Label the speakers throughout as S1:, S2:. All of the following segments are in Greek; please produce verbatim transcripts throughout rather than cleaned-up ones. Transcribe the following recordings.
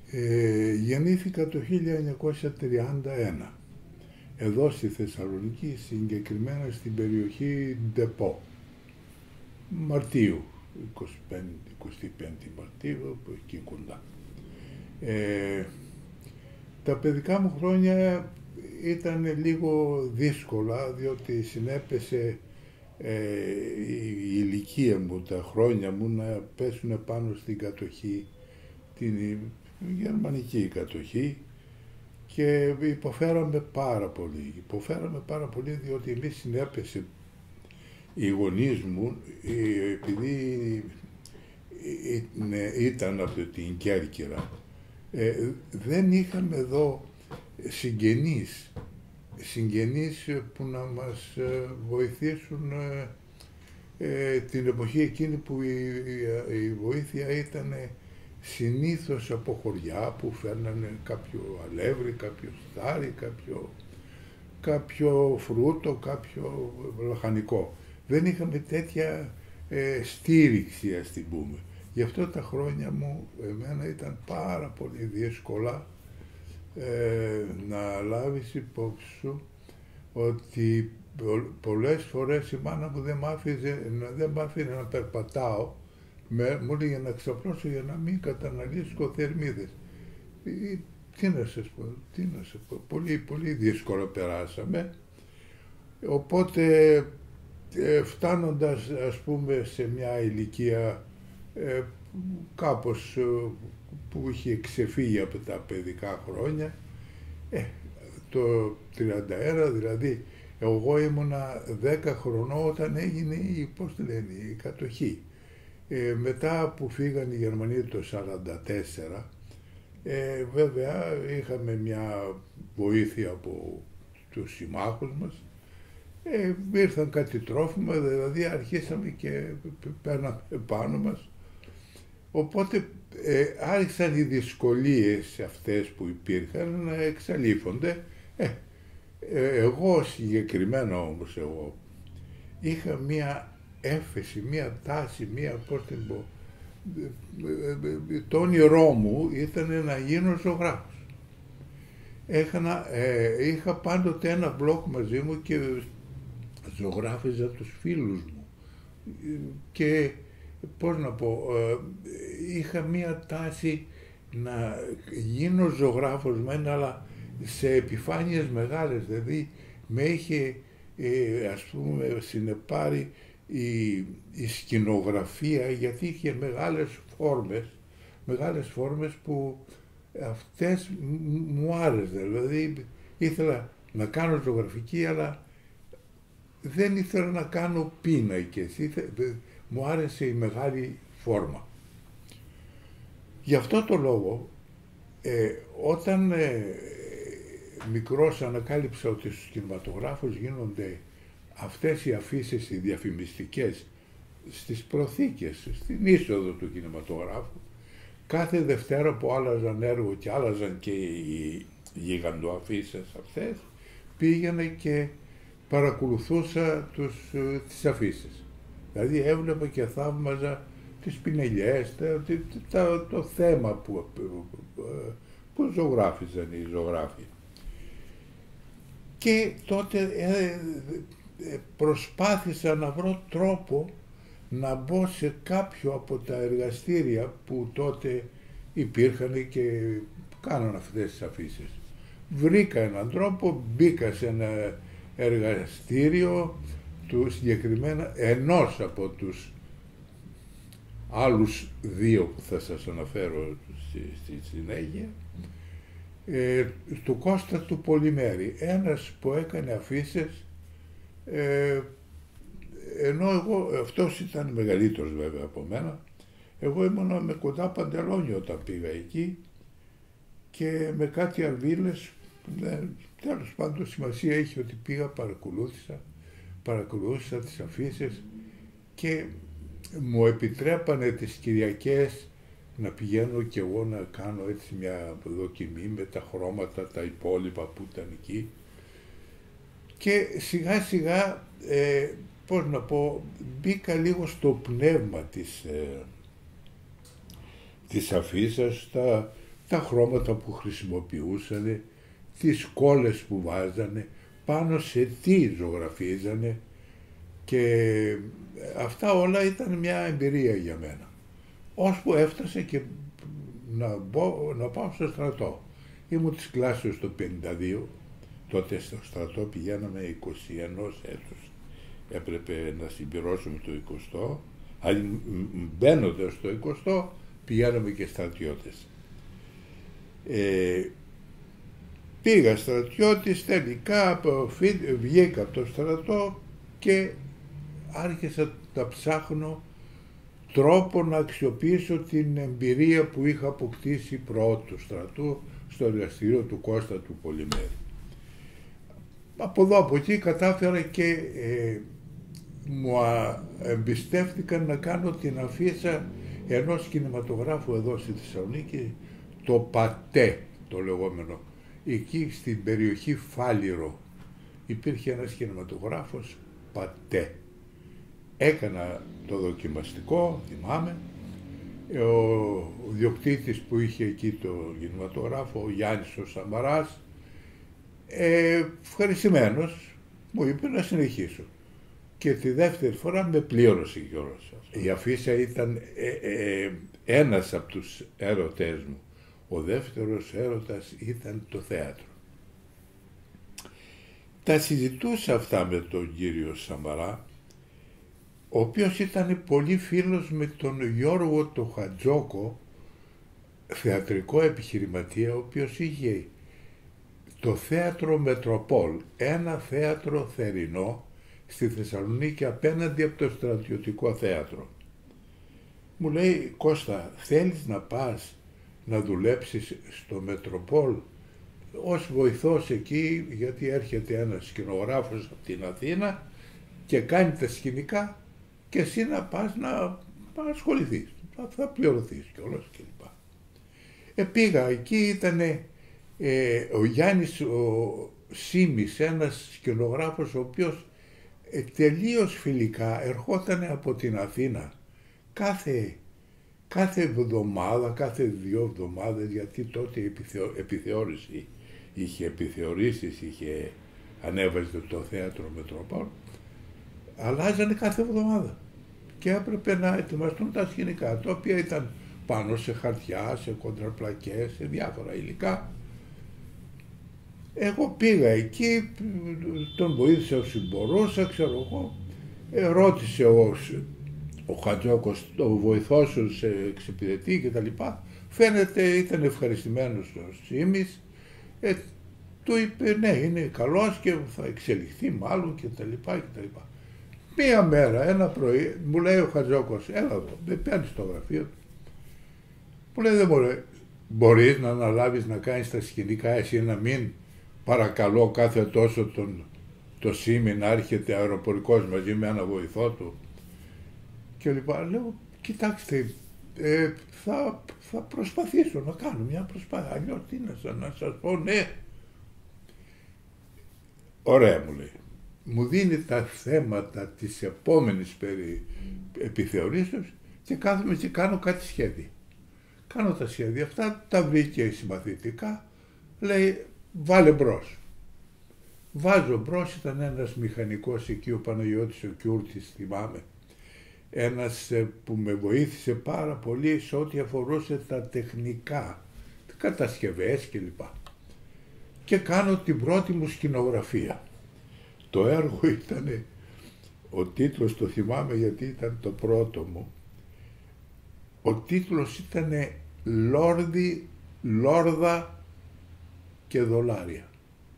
S1: Ε, γεννήθηκα το χίλια εννιακόσια τριάντα ένα, εδώ στη Θεσσαλονίκη, συγκεκριμένα στην περιοχή Ντεπό, Μαρτίου, είκοσι πέντε, είκοσι πέντε Μαρτίου, εκεί κοντά. Ε, τα παιδικά μου χρόνια ήταν λίγο δύσκολα, διότι συνέπεσε ε, η, η ηλικία μου, τα χρόνια μου να πέσουν πάνω στην κατοχή, την γερμανική κατοχή, και υποφέραμε πάρα πολύ. Υποφέραμε πάρα πολύ διότι εμείς συνέπεσε οι γονείς μου, επειδή ήταν από την Κέρκυρα, ε, δεν είχαμε εδώ συγγενείς, συγγενείς που να μας βοηθήσουν ε, την εποχή εκείνη που η, η, η βοήθεια ήταν συνήθως από χωριά που φέρνανε κάποιο αλεύρι, κάποιο στάρι, κάποιο, κάποιο φρούτο, κάποιο λαχανικό. Δεν είχαμε τέτοια ε, στήριξη, ας την πούμε. Γι' αυτό τα χρόνια μου εμένα ήταν πάρα πολύ δύσκολα ε, να λάβεις υπόψη σου ότι πολλές φορές η μάνα μου δεν μ' άφησε, δεν μ' άφηνε να περπατάω, με, μου έλεγε να ξαπλώσω για να μην καταναλύσω θερμίδες. Τι να σας πω, τι να σας πω, πολύ, πολύ δύσκολα περάσαμε. Οπότε ε, φτάνοντας, ας πούμε, σε μια ηλικία ε, κάπως ε, που είχε ξεφύγει από τα παιδικά χρόνια, ε, το τριάντα ένα, δηλαδή εγώ ήμουνα δέκα χρονών όταν έγινε η, πώς τη λένε, η κατοχή. Ε, μετά που φύγαν οι Γερμανοί το σαράντα τέσσερα, ε, βέβαια είχαμε μια βοήθεια από τους συμμάχους μας, ε, ήρθαν κάτι τρόφιμα, δηλαδή αρχίσαμε και παίρναμε πάνω μας. Οπότε ε, άρχισαν οι δυσκολίες αυτές που υπήρχαν να εξαλείφονται. Ε, ε, εγώ συγκεκριμένα όμως εγώ είχα μία έφεση, μία τάση, μία, πώς την πω, το όνειρό μου ήταν να γίνω ζωγράφος. Έχανα, ε, είχα πάντοτε ένα μπλοκ μαζί μου και ζωγράφιζα τους φίλους μου και πώς να πω, ε, είχα μία τάση να γίνω ζωγράφος μεν, αλλά σε επιφάνειες μεγάλες, δηλαδή με είχε ε, ας πούμε συνεπάρει η, η σκηνογραφία, γιατί είχε μεγάλες φόρμες, μεγάλες φόρμες που αυτές μου άρεσαν, δηλαδή ήθελα να κάνω ζωγραφική, αλλά δεν ήθελα να κάνω πίνακες, ήθε, μου άρεσε η μεγάλη φόρμα. Γι' αυτό το λόγο, ε, όταν ε, μικρός ανακάλυψα ότι στους κινηματογράφους γίνονται αυτές οι αφίσες οι διαφημιστικές στις προθήκες, στην είσοδο του κινηματογράφου, κάθε Δευτέρα που άλλαζαν έργο και άλλαζαν και οι γιγαντοαφίσες αυτές, πήγαινε και παρακολουθούσα τους, τις αφίσες. Δηλαδή έβλεπα και θαύμαζα τις πινελιές, τα, τα, το θέμα που, που ζωγράφιζαν οι ζωγράφοι. Και τότε ε, προσπάθησα να βρω τρόπο να μπω σε κάποιο από τα εργαστήρια που τότε υπήρχαν και κάναν αυτές τις αφίσες. Βρήκα έναν τρόπο, μπήκα σε ένα εργαστήριο του συγκεκριμένα ενός από τους άλλους δύο που θα σας αναφέρω στη, στη συνέχεια, ε, του Κώστα του Πολυμέρη, ένας που έκανε αφίσες, ε, ενώ εγώ, αυτός ήταν μεγαλύτερος βέβαια από μένα, εγώ ήμουνα με κοντά παντελόνι όταν πήγα εκεί και με κάτι αρβίλες, ε, τέλος πάντων σημασία έχει ότι πήγα, παρακολούθησα, παρακολούθησα τις αφίσες και μου επιτρέπανε τις Κυριακές να πηγαίνω και εγώ να κάνω έτσι μια δοκιμή με τα χρώματα, τα υπόλοιπα που ήταν εκεί. Και σιγά σιγά, ε, πώς να πω, μπήκα λίγο στο πνεύμα της, ε, της αφίσας, στα τα χρώματα που χρησιμοποιούσαν, τις κόλλες που βάζανε, πάνω σε τι ζωγραφίζανε, και αυτά όλα ήταν μια εμπειρία για μένα. Ώσπου έφτασε και να, μπω, να πάω στο στρατό. Ήμουν της κλάσης το πενήντα δύο, τότε στο στρατό πηγαίναμε είκοσι ένα έτους. Έπρεπε να συμπληρώσουμε το εικοστό, αλλά μπαίνοντας στο εικοστό πηγαίναμε και στρατιώτες. Ε, πήγα στρατιώτης, τελικά βγήκα από το στρατό και άρχισα να ψάχνω τρόπο να αξιοποιήσω την εμπειρία που είχα αποκτήσει πρώτου στρατού στο εργαστήριο του Κώστα του Πολυμέρη. Από εδώ από εκεί κατάφερα και ε, μου εμπιστεύτηκαν να κάνω την αφίσα ενός κινηματογράφου εδώ στη Θεσσαλονίκη, το ΠΑΤΕ το λεγόμενο. Εκεί στην περιοχή Φάληρο υπήρχε ένας κινηματογράφος ΠΑΤΕ. Έκανα το δοκιμαστικό, θυμάμαι, ο διοκτήτης που είχε εκεί το κινηματογράφο, ο Γιάννης ο Σαμαράς, ε, ευχαριστημένος, μου είπε να συνεχίσω. Και τη δεύτερη φορά με πλήρωσε κιόλας. Η αφίσα ήταν ε, ε, ένας από τους έρωτές μου. Ο δεύτερος έρωτας ήταν το θέατρο. Τα συζητούσα αυτά με τον κύριο Σαμαρά, ο οποίος ήταν πολύ φίλος με τον Γιώργο το Χατζόκο, θεατρικό επιχειρηματία, ο οποίος είχε το θέατρο Μετροπόλ, ένα θέατρο θερινό στη Θεσσαλονίκη απέναντι από το στρατιωτικό θέατρο. Μου λέει, Κώστα, θέλεις να πας να δουλέψεις στο Μετροπόλ ως βοηθός εκεί, γιατί έρχεται ένας σκηνογράφος από την Αθήνα και κάνει τα σκηνικά και εσύ να πας να ασχοληθείς, θα, θα πληρωθείς κιόλας κλπ. Ε, πήγα, εκεί ήταν ε, ο Γιάννης ο Σίμης, ένας σκηνογράφος ο οποίος ε, τελείως φιλικά ερχόταν από την Αθήνα κάθε, κάθε εβδομάδα, κάθε δύο εβδομάδες, γιατί τότε επιθεω, επιθεώρηση, είχε επιθεωρήσεις, είχε ανέβαζε το θέατρο Μετροπόλ, αλλάζανε κάθε εβδομάδα και έπρεπε να ετοιμαστούν τα σκηνικά, τα οποία ήταν πάνω σε χαρτιά, σε κοντραπλακές, σε διάφορα υλικά. Εγώ πήγα εκεί, τον βοήθησα όσο μπορούσα, ξέρω εγώ, ε, ρώτησε ο, ο Χατζόκος, ο βοηθός σου σε εξυπηρετεί και τα λοιπά. Φαίνεται ήταν ευχαριστημένος ο Σίμης, ε, του είπε ναι, είναι καλός και θα εξελιχθεί μάλλον και τα λοιπά και τα λοιπά. Μία μέρα, ένα πρωί, μου λέει ο Χατζόκος, έλα εδώ, με παίρνει στο γραφείο του. Μου λέει, δεν μπορεί, μπορείς να αναλάβεις να κάνεις τα σκηνικά εσύ, να μην παρακαλώ κάθε τόσο τον, το Σίμη να έρχεται αεροπορικός μαζί με ένα βοηθό του και λοιπά. Λέω, κοιτάξτε, ε, θα, θα προσπαθήσω να κάνω μια προσπάθεια, αλλιώς τι να, να σας πω, ναι. Ωραία, μου λέει. Μου δίνει τα θέματα της επόμενης περί επιθεωρήσεως και κάθομαι και κάνω κάτι σχέδια. Κάνω τα σχέδια αυτά, τα βρήκε συμπαθητικά, λέει βάλε μπρος. Βάζω μπρος, ήταν ένας μηχανικός εκεί, ο Παναγιώτης ο Κιούρτης, θυμάμαι, ένας που με βοήθησε πάρα πολύ σε ό,τι αφορούσε τα τεχνικά, κατασκευές κλπ. Και κάνω την πρώτη μου σκηνογραφία. Το έργο ήταν, ο τίτλος το θυμάμαι γιατί ήταν το πρώτο μου, ο τίτλος ήταν «Λόρδι, Λόρδα και Δολάρια».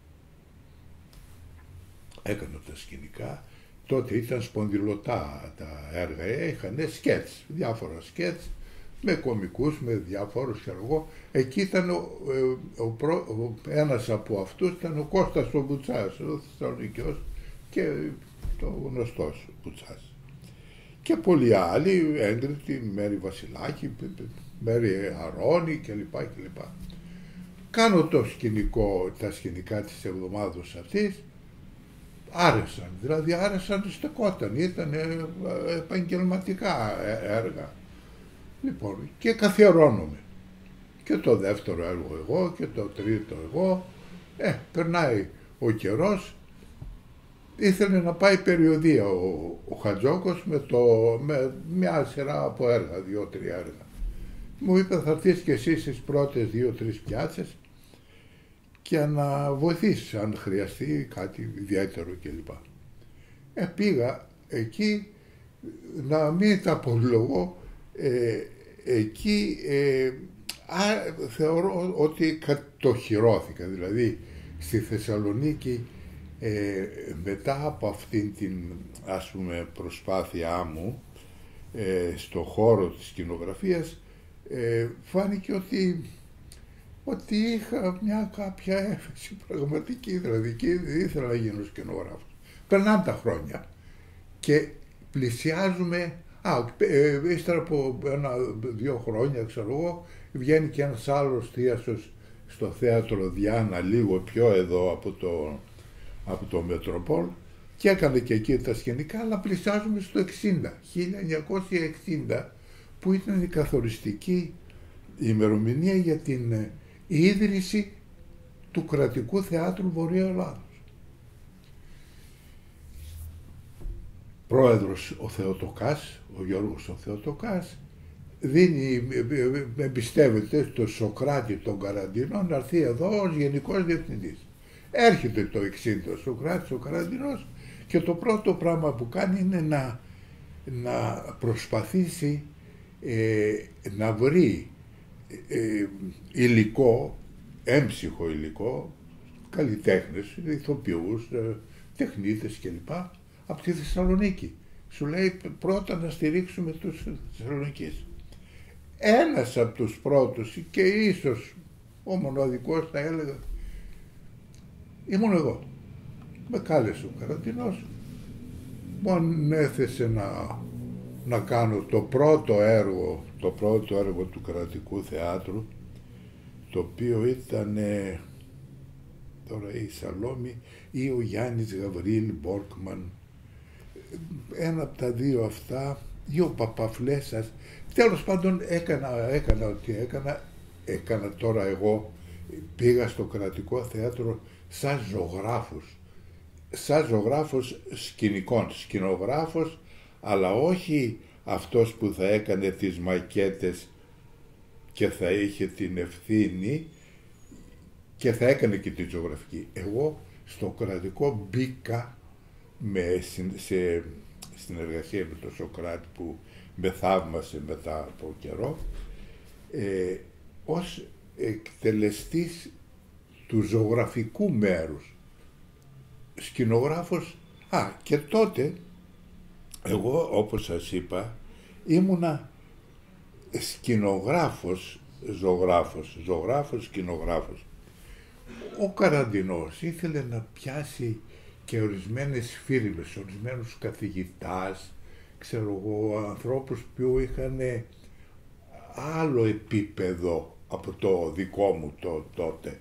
S1: Έκανα τα σκηνικά, τότε ήταν σπονδυλωτά τα έργα, είχαν σκέτς, διάφορα σκέτς, με κομικούς, με διάφορους και εγώ. Εκεί ήταν ο, ο, ο, ο, ένας από αυτούς ήταν ο Κώστας ο Μπουτσάς, ο Θεσσαλονικιός και το γνωστός Μπουτσάς. Και πολλοί άλλοι, έγκριτοι, Μέρη Βασιλάκη, Μέρη Αρώνη κλπ. κλπ. Κάνω το σκηνικό, τα σκηνικά της εβδομάδος αυτής, άρεσαν, δηλαδή άρεσαν, στεκόταν, ήταν επαγγελματικά έργα. Λοιπόν, και καθιερώνομαι. και το δεύτερο έργο εγώ και το τρίτο εγώ. Ε, περνάει ο καιρός, ήθελε να πάει περιοδεία ο, ο Χατζόκος με, το, με μια σειρά από έργα, δύο-τρία έργα. Μου είπε θα έρθεις και εσύ στις πρώτες δύο-τρεις πιάτσες και να βοηθήσεις αν χρειαστεί κάτι ιδιαίτερο κλπ. Ε, πήγα εκεί, να μην τα απολογώ, ε, εκεί ε, α, θεωρώ ότι κατοχυρώθηκα, δηλαδή στη Θεσσαλονίκη ε, μετά από αυτήν την, ας πούμε, προσπάθειά μου ε, στο χώρο της σκηνογραφίας, ε, φάνηκε ότι ότι είχα μια κάποια έφεση πραγματική, δηλαδή και ήθελα να γίνω σκηνογράφος. Περνάνε τα χρόνια και πλησιάζουμε, α, ε, ύστερα από ένα-δύο χρόνια, ξέρω εγώ, βγαίνει και ένας άλλος θίασος στο θέατρο Διάνα, λίγο πιο εδώ από το, από το Μετροπόλ, και έκανε και εκεί τα σκηνικά, αλλά πλησιάζουμε στο εξήντα, χίλια εννιακόσια εξήντα, που ήταν η καθοριστική ημερομηνία για την ίδρυση του Κρατικού Θεάτρου Βορείου Ελλάδος. Πρόεδρος ο Θεοτοκάς, ο Γιώργος ο Θεοτοκάς, δίνει, εμπιστεύεται στον Σωκράτη τον Καραντινό να έρθει εδώ ως Γενικός Διευθυντής. Έρχεται το εξήντα ο Σωκράτης ο Καραντινός και το πρώτο πράγμα που κάνει είναι να, να προσπαθήσει ε, να βρει ε, υλικό, έμψυχο υλικό, καλλιτέχνες, ηθοποιούς, ε, τεχνίτες κλπ. Από τη Θεσσαλονίκη. Σου λέει πρώτα να στηρίξουμε τους Θεσσαλονικείς. Ένας από τους πρώτους και ίσως ο μοναδικός, θα έλεγα, ήμουν εγώ. Με κάλεσε ο Καραντινός, μου ανέθεσε να, να κάνω το πρώτο έργο, το πρώτο έργο του Κρατικού Θεάτρου, το οποίο ήταν τώρα η Σαλόμη ή ο Γιάννης Γαβρίλ Μπόρκμαν, ένα από τα δύο αυτά, ή ο Παπαφλέσας. Τέλος πάντων έκανα, έκανα ό,τι έκανα, έκανα τώρα εγώ, πήγα στο Κρατικό Θέατρο σαν ζωγράφος, σαν ζωγράφος σκηνικών, σκηνογράφος, αλλά όχι αυτός που θα έκανε τις μακέτες και θα είχε την ευθύνη και θα έκανε και τη ζωγραφική. Εγώ στο Κρατικό μπήκα με, σε συνεργασία με τον Σωκράτη που με θαύμασε μετά από καιρό, ε, ως εκτελεστής του ζωγραφικού μέρους, σκηνογράφος. Α, και τότε εγώ, όπως σας είπα, ήμουνα σκηνογράφος, ζωγράφος, ζωγράφος, σκηνογράφος. Ο Καραντινός ήθελε να πιάσει και ορισμένες φίρμες, ορισμένους καθηγητάς, ξέρω εγώ, ανθρώπους που είχαν άλλο επίπεδο από το δικό μου το τότε.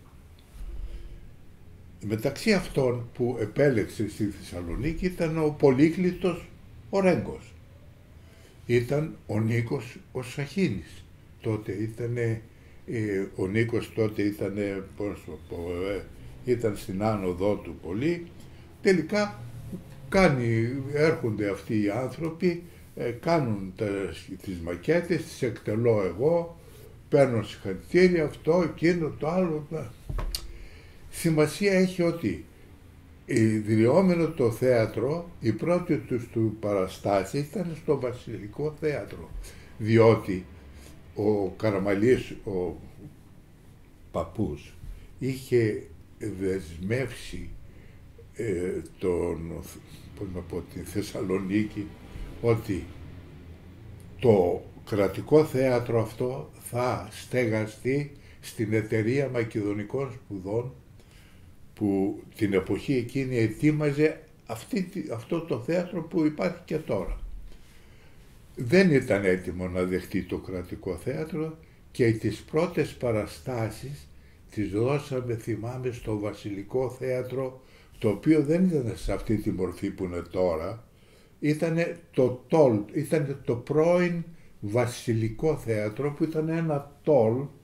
S1: Μεταξύ αυτών που επέλεξε στη Θεσσαλονίκη ήταν ο Πολύκλητος ο Ρέγκος. Ήταν ο Νίκος ο Σαχίνης. Τότε ήταν, ε, ο Νίκος τότε ήταν, πώς το πω, ε, ήταν στην άνοδό του πολύ. Τελικά κάνει, έρχονται αυτοί οι άνθρωποι, ε, κάνουν τα, τις μακέτες, τις εκτελώ εγώ, παίρνω συγχαρητήρια, αυτό, εκείνο, το άλλο. Σημασία έχει ότι ιδρυόμενο το θέατρο, η πρώτη τους του παραστάση ήταν στο Βασιλικό Θέατρο, διότι ο Καραμαλής, ο παππούς, είχε δεσμεύσει ε, τον, πώς να πω, τη Θεσσαλονίκη, ότι το Κρατικό Θέατρο αυτό θα στεγαστεί στην Εταιρεία Μακεδονικών Σπουδών, που την εποχή εκείνη ετοίμαζε αυτή, αυτό το θέατρο που υπάρχει και τώρα. Δεν ήταν έτοιμο να δεχτεί το Κρατικό Θέατρο και τις πρώτες παραστάσεις τις δώσαμε, θυμάμαι, στο Βασιλικό Θέατρο, το οποίο δεν ήταν σε αυτή τη μορφή που είναι τώρα, ήταν το τόλ, ήταν το πρώην Βασιλικό Θέατρο, που ήταν ένα τόλ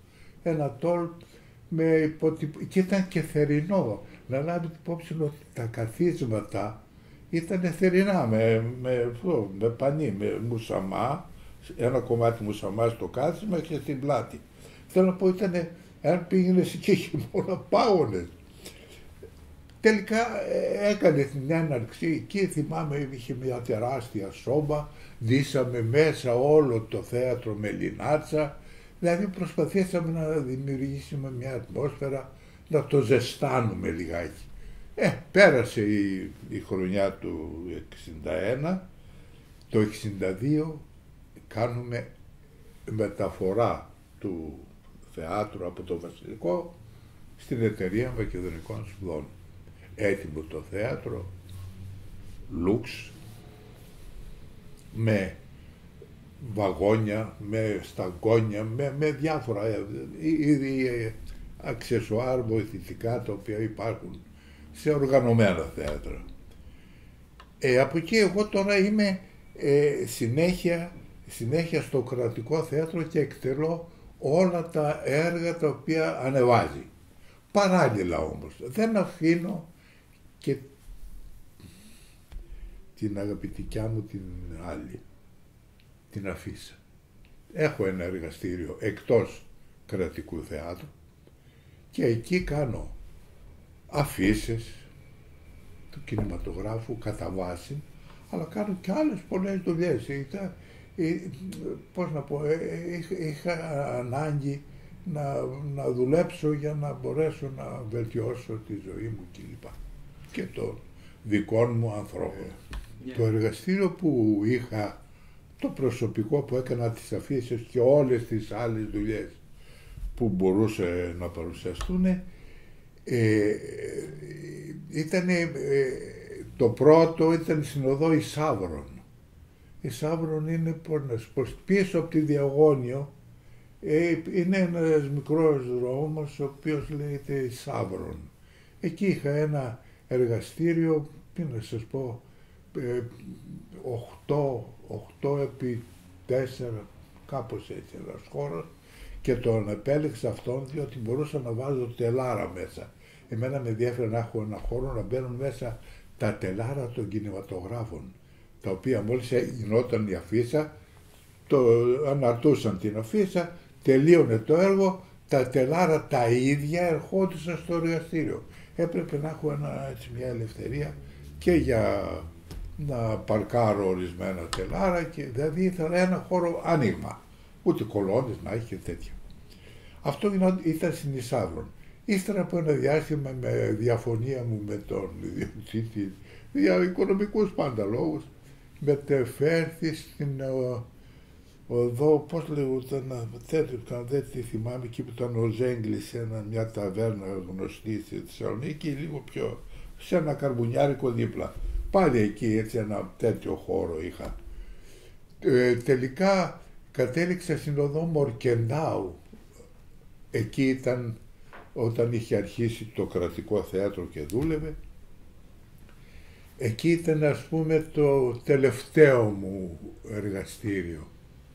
S1: ένα τόλ με υποτυπ... και ήταν και θερινό. Να λάβετε υπόψη ότι τα καθίσματα ήταν θερινά, με, με, με πανί, με μουσαμά, ένα κομμάτι μουσαμά στο κάθισμα και στην πλάτη. Θέλω να πω, ήταν, αν πήγαινες και χειμώνα, πάγωνες. Τελικά έκανε την έναρξη, εκεί θυμάμαι είχε μια τεράστια σόμπα, ντύσαμε μέσα όλο το θέατρο με λινάτσα, δηλαδή προσπαθήσαμε να δημιουργήσουμε μια ατμόσφαιρα, να το ζεστάνουμε λιγάκι. Ε, πέρασε η, η χρονιά του εξήντα ένα, το εξήντα δύο κάνουμε μεταφορά του θεάτρου από το Βασιλικό στην Εταιρεία Μακεδονικών Σπουδών. Έτοιμο το θέατρο, λουξ, με βαγόνια, με σταγκόνια, με, με διάφορα είδη αξεσουάρ βοηθητικά τα οποία υπάρχουν σε οργανωμένα θέατρα. Ε, από εκεί εγώ τώρα είμαι ε, συνέχεια, συνέχεια στο κρατικό θέατρο και εκτελώ όλα τα έργα τα οποία ανεβάζει. Παράλληλα όμως, δεν αφήνω και την αγαπητικιά μου την άλλη, την Αφίσα. Έχω ένα εργαστήριο εκτός κρατικού θεάτρου και εκεί κάνω αφίσες του κινηματογράφου κατά βάση, αλλά κάνω και άλλες πολλές δουλειές. Είχα, πώς να πω, είχα, είχα ανάγκη να, να δουλέψω για να μπορέσω να βελτιώσω τη ζωή μου κλπ. Και των δικών μου ανθρώπων. Yeah. Το εργαστήριο που είχα, το προσωπικό που έκανα τις αφήσεις και όλες τις άλλες δουλειές που μπορούσε να παρουσιαστούν, ε, ήταν ε, το πρώτο ήταν στην οδό Ισαύρων. Ισαύρων είναι πως, πίσω από τη Διαγώνιο, ε, είναι ένας μικρός δρόμος ο οποίος λέγεται Ισαύρων. Εκεί είχα ένα εργαστήριο, τι να σας πω, οκτώ επί τέσσερα, κάπως έτσι ένας χώρος, και τον επέλεξα αυτόν διότι μπορούσα να βάζω τελάρα μέσα. Εμένα με ενδιαφέρει να έχω ένα χώρο να μπαίνουν μέσα τα τελάρα των κινηματογράφων, τα οποία μόλις γινόταν η αφίσα, το αναρτούσαν την αφίσα, τελείωνε το έργο, τα τελάρα τα ίδια ερχόντουσαν στο εργαστήριο. Έπρεπε να έχω ένα, έτσι, μια ελευθερία και για να παρκάρω ορισμένα τελάρα, και δηλαδή ήθελα ένα χώρο άνοιγμα, ούτε κολόνες να έχει και τέτοια. Αυτό ήταν στην Ισαύρων. Ύστερα από ένα διάστημα, με διαφωνία μου με τον ιδιοκτήτη, για οικονομικούς πάντα λόγους, μετεφέρθη στην ο, οδό, πώς λέγονταν, δεν τη θυμάμαι, εκεί που ήταν ο Ζέγγλης, σε μια ταβέρνα γνωστή στη Θεσσαλονίκη, λίγο πιο, σε ένα καρμπουνιάρικο δίπλα. Πάλι εκεί έτσι ένα τέτοιο χώρο είχα. Ε, τελικά κατέληξα στην οδό Μορκεντάου. Εκεί ήταν όταν είχε αρχίσει το κρατικό θέατρο και δούλευε. Εκεί ήταν, ας πούμε, το τελευταίο μου εργαστήριο.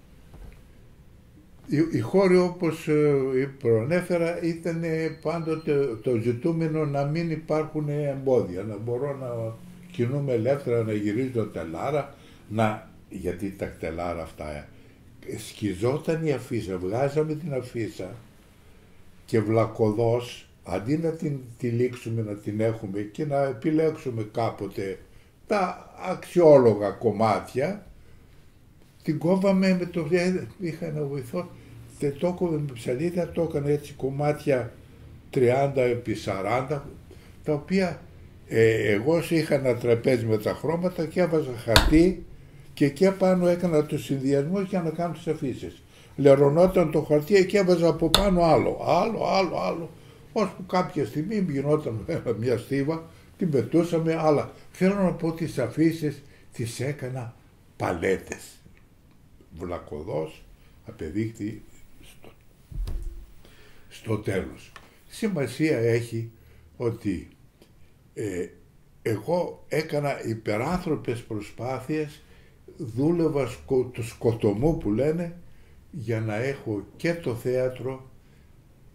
S1: Οι χώροι, όπως προανέφερα, ήταν πάντοτε το ζητούμενο να μην υπάρχουν εμπόδια, να μπορώ να κινούμε ελεύθερα, να γυρίζω τελάρα, να, γιατί τα τελάρα αυτά σκιζόταν η αφίσα, βγάζαμε την αφίσα και βλακωδώς, αντί να την τυλίξουμε, να την έχουμε και να επιλέξουμε κάποτε τα αξιόλογα κομμάτια, την κόβαμε με το, είχα ένα βοηθό, το έκοβε με ψαλίδα, το έκανε έτσι κομμάτια τριάντα επί σαράντα, τα οποία ε, εγώ είχα ένα τραπέζι με τα χρώματα και έβαζα χαρτί και εκεί πάνω έκανα τους συνδυασμούς για να κάνω τις αφήσεις. Λερωνόταν το χαρτί, εκεί έβαζα από πάνω άλλο, άλλο, άλλο, άλλο, ώσπου κάποια στιγμή γινόταν μια στίβα, την πετούσαμε, αλλά θέλω να πω τις αφήσεις τις έκανα παλέτες. Βλακωδώς απεδείχθη στο, στο τέλος. Σημασία έχει ότι ε, εγώ έκανα υπεράνθρωπες προσπάθειες, δούλευα σκο, το σκοτωμό που λένε, για να έχω και το θέατρο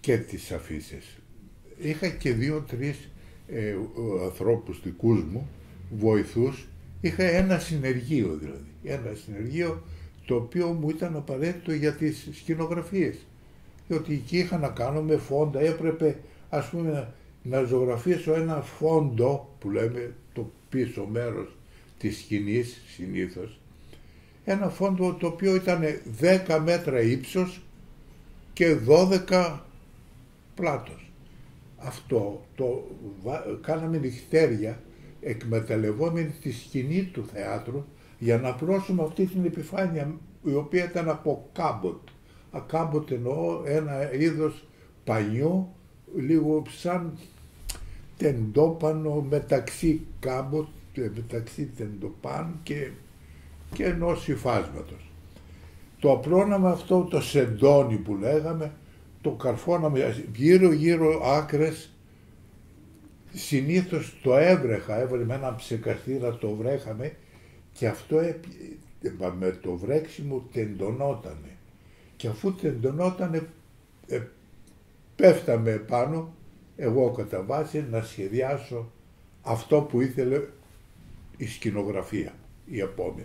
S1: και τις αφίσες. Είχα και δύο-τρεις ε, ανθρώπους δικούς μου, βοηθούς. Είχα ένα συνεργείο δηλαδή, ένα συνεργείο το οποίο μου ήταν απαραίτητο για τις σκηνογραφίες. Διότι εκεί είχα να κάνω με φόντα, έπρεπε ας πούμε να, να ζωγραφίσω ένα φόντο που λέμε το πίσω μέρος της σκηνής συνήθως. Ένα φόντο το οποίο ήταν δέκα μέτρα ύψος και δώδεκα πλάτος. Αυτό το κάναμε νυχτέρια εκμεταλλευόμενοι τη σκηνή του θεάτρου για να πλώσουμε αυτή την επιφάνεια η οποία ήταν από κάμποτ. Ακάμποτ εννοώ ένα είδος πανιού λίγο σαν τεντόπανο μεταξύ κάμποτ, μεταξύ τεντοπάν και, και ενός υφάσματος. Το απλώναμε αυτό το σεντόνι που λέγαμε, το καρφώναμε γύρω γύρω άκρες, συνήθως το έβρεχα, έβρε με ένα ψεκαστήρα το βρέχαμε και αυτό με το βρέξιμο τεντωνότανε. Και αφού τεντωνότανε ε, πέφταμε πάνω, εγώ κατά βάση να σχεδιάσω αυτό που ήθελε η σκηνογραφία, η επόμενη.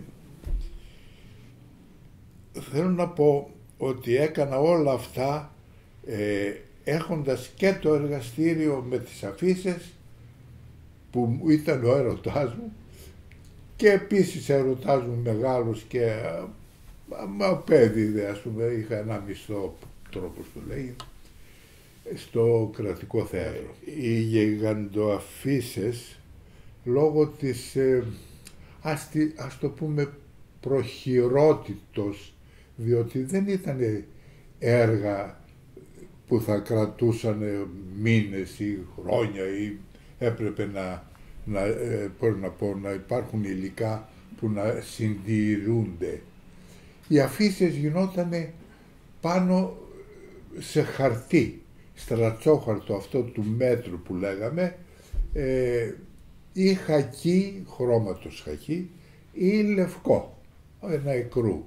S1: Θέλω να πω ότι έκανα όλα αυτά ε, έχοντας και το εργαστήριο με τις αφίσες που ήταν ο έρωτάς μου και επίσης έρωτάς μου μεγάλος και μα παιδί, ας πούμε, είχα ένα μισθό τρόπος το λέγει στο κρατικό θέατρο. Οι γιγαντοαφίσες λόγω της ε, ας, ας το πούμε προχειρότητος, διότι δεν ήταν έργα που θα κρατούσαν μήνες ή χρόνια ή έπρεπε να, να, ε, να, πω, να υπάρχουν υλικά που να συντηρούνται. Οι αφίσες γινόταν πάνω σε χαρτί, στρατσόχαρτο αυτό του μέτρου που λέγαμε, ε, ή χακί, χρώματος χακί, ή λευκό, ένα εκρού.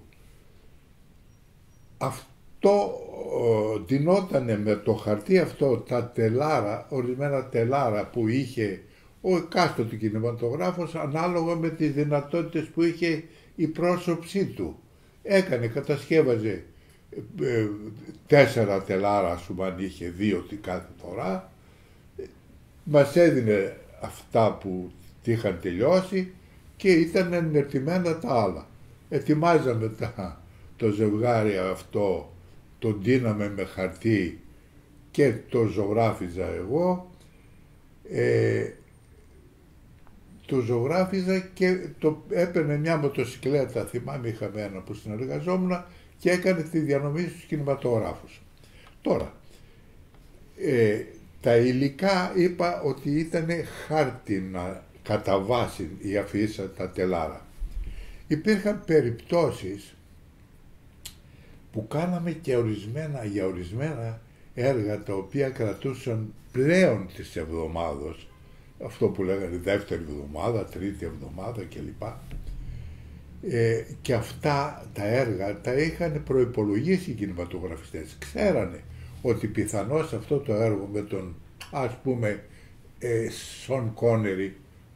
S1: Αυτό ντυνότανε με το χαρτί αυτό τα τελάρα, ορισμένα τελάρα που είχε ο εκάστοτε κινηματογράφος ανάλογα με τις δυνατότητες που είχε η πρόσωψή του. Έκανε, κατασκεύαζε ε, τέσσερα τελάρα, ας πούμε, αν είχε δύο την κάθε φορά. Μας έδινε αυτά που είχαν τελειώσει και ήταν ενετοιμένα τα άλλα. Ετοιμάζαμε τα, το ζευγάρι αυτό, το ντύναμε με χαρτί και το ζωγράφιζα εγώ. Ε, το ζωγράφιζα και το έπαιρνε μια μοτοσυκλέτα, θυμάμαι είχαμε ένα που συνεργαζόμουν και έκανε τη διανομή στους κινηματογράφους. Τώρα, ε, τα υλικά είπα ότι ήταν χάρτινα κατά βάση η αφίσα, τα τελάρα. Υπήρχαν περιπτώσεις που κάναμε και ορισμένα, για ορισμένα έργα τα οποία κρατούσαν πλέον της εβδομάδος, αυτό που λέγανε δεύτερη εβδομάδα, τρίτη εβδομάδα κλπ. Ε, και αυτά τα έργα τα είχαν προϋπολογίσει οι κινηματογραφιστές. Ξέρανε ότι πιθανώς αυτό το έργο με τον, ας πούμε, ε, Σον Κόνερι,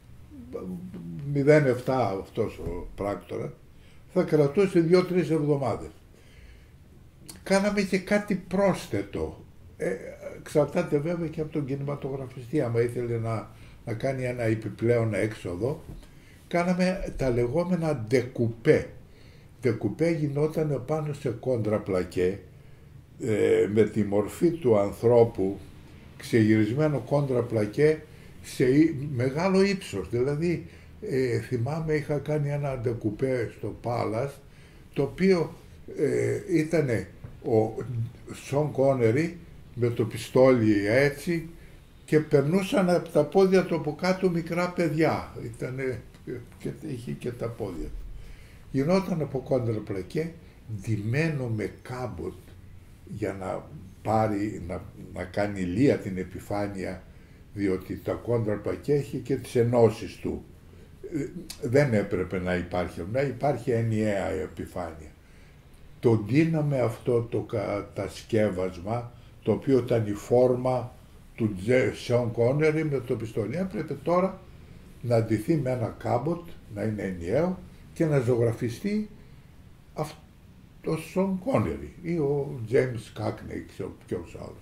S1: μηδέν επτά αυτός ο πράκτορα, θα κρατούσε δύο-τρεις εβδομάδες. Κάναμε και κάτι πρόσθετο. Ε, εξαρτάται βέβαια και από τον κινηματογραφιστή, άμα ήθελε να, να κάνει ένα επιπλέον έξοδο. Κάναμε τα λεγόμενα ντεκουπέ. Ντεκουπέ γινόταν πάνω σε κόντρα πλακέ, ε, με τη μορφή του ανθρώπου, ξεγυρισμένο κόντρα πλακέ σε μεγάλο ύψος. Δηλαδή, ε, θυμάμαι είχα κάνει ένα ντεκουπέ στο Πάλας, το οποίο ε, ήταν ο Σον Κόνερι με το πιστόλι έτσι και περνούσαν από τα πόδια του από κάτω μικρά παιδιά. Ήτανε, και είχε και τα πόδια. Γινόταν από κόντρα πλακέ, ντυμένο με κάμποτ για να πάρει, να, να κάνει λία την επιφάνεια, διότι τα κόντρα πλακέ έχει και τις ενώσεις του. Δεν έπρεπε να υπάρχει, να υπάρχει ενιαία επιφάνεια. Το ντύναμε αυτό το κατασκεύασμα, το οποίο ήταν η φόρμα του Σον Κόνερι με το πιστόλι. Έπρεπε τώρα να ντυθεί με ένα κάμποτ, να είναι ενιαίο και να ζωγραφιστεί αυτό ο Σον Κόνερι ή ο Τζέιμς Κάκνεϊ, ξέρω ποιος άλλος.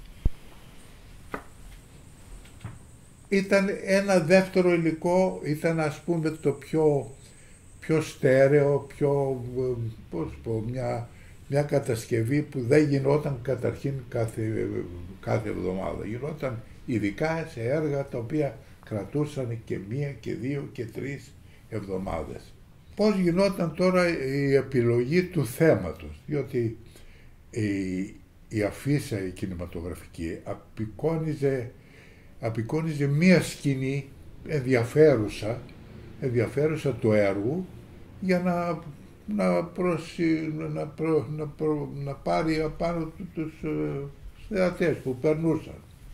S1: Ήταν ένα δεύτερο υλικό, ήταν ας πούμε το πιο, πιο στέρεο, πιο, πώς πω, μια, μια κατασκευή που δεν γινόταν καταρχήν κάθε, κάθε εβδομάδα. Γινόταν ειδικά σε έργα τα οποία κρατούσαν και μία και δύο και τρεις εβδομάδες. Πώς γινόταν τώρα η επιλογή του θέματος, διότι η, η αφίσα η κινηματογραφική απεικόνιζε, απεικόνιζε μία σκηνή ενδιαφέρουσα, ενδιαφέρουσα του έργου για να, να, προσυ, να, προ, να, προ, να πάρει απάνω του τους ε, θεατές που περνούσαν.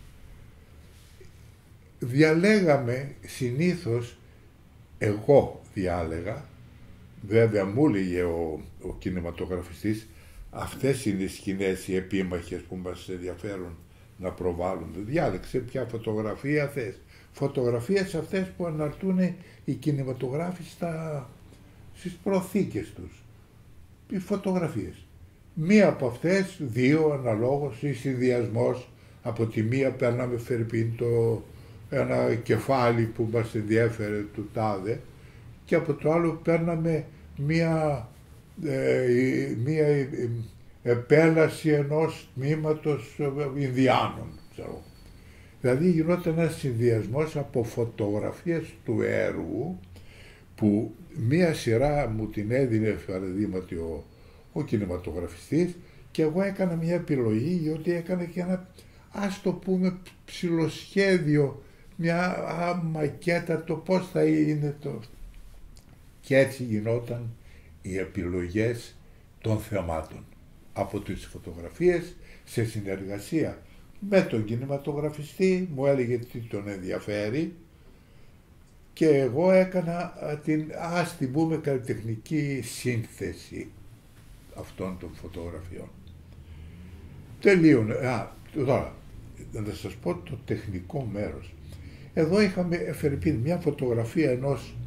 S1: Διαλέγαμε συνήθως, εγώ διάλεγα, βέβαια μου έλεγε ο, ο κινηματογραφιστής, αυτές είναι οι σκηνές οι επίμαχες που μας ενδιαφέρουν να προβάλλονται. Διάλεξε ποια φωτογραφία θες. Φωτογραφίες αυτές που αναρτούν οι κινηματογράφοι στα, στις προθήκες τους. Οι φωτογραφίες. Μία από αυτές, δύο αναλόγως ή συνδυασμός, από τη μία παίρναμε φερπίν το ένα κεφάλι που μας ενδιέφερε του τάδε και από το άλλο παίρναμε μία, ε, μία επέλαση ενός τμήματος Ινδιάνων, ξέρω. Δηλαδή γινόταν ένας συνδυασμός από φωτογραφίες του έργου που μία σειρά μου την έδινε παραδείγματι ο, ο κινηματογραφιστής και εγώ έκανα μια επιλογή, γιατί έκανα και ένα, ας το πούμε, ψιλοσχέδιο, μια α, μακέτα, το πώς θα είναι το... Και έτσι γινόταν οι επιλογές των θεμάτων από τις φωτογραφίες σε συνεργασία με τον κινηματογραφιστή, μου έλεγε τι τον ενδιαφέρει και εγώ έκανα την, ας την πούμε, καλλιτεχνική σύνθεση αυτών των φωτογραφιών. Τελείωνε. Α, τώρα, να σας πω το τεχνικό μέρος. Εδώ είχαμε εφερπίν μια φωτογραφία ενός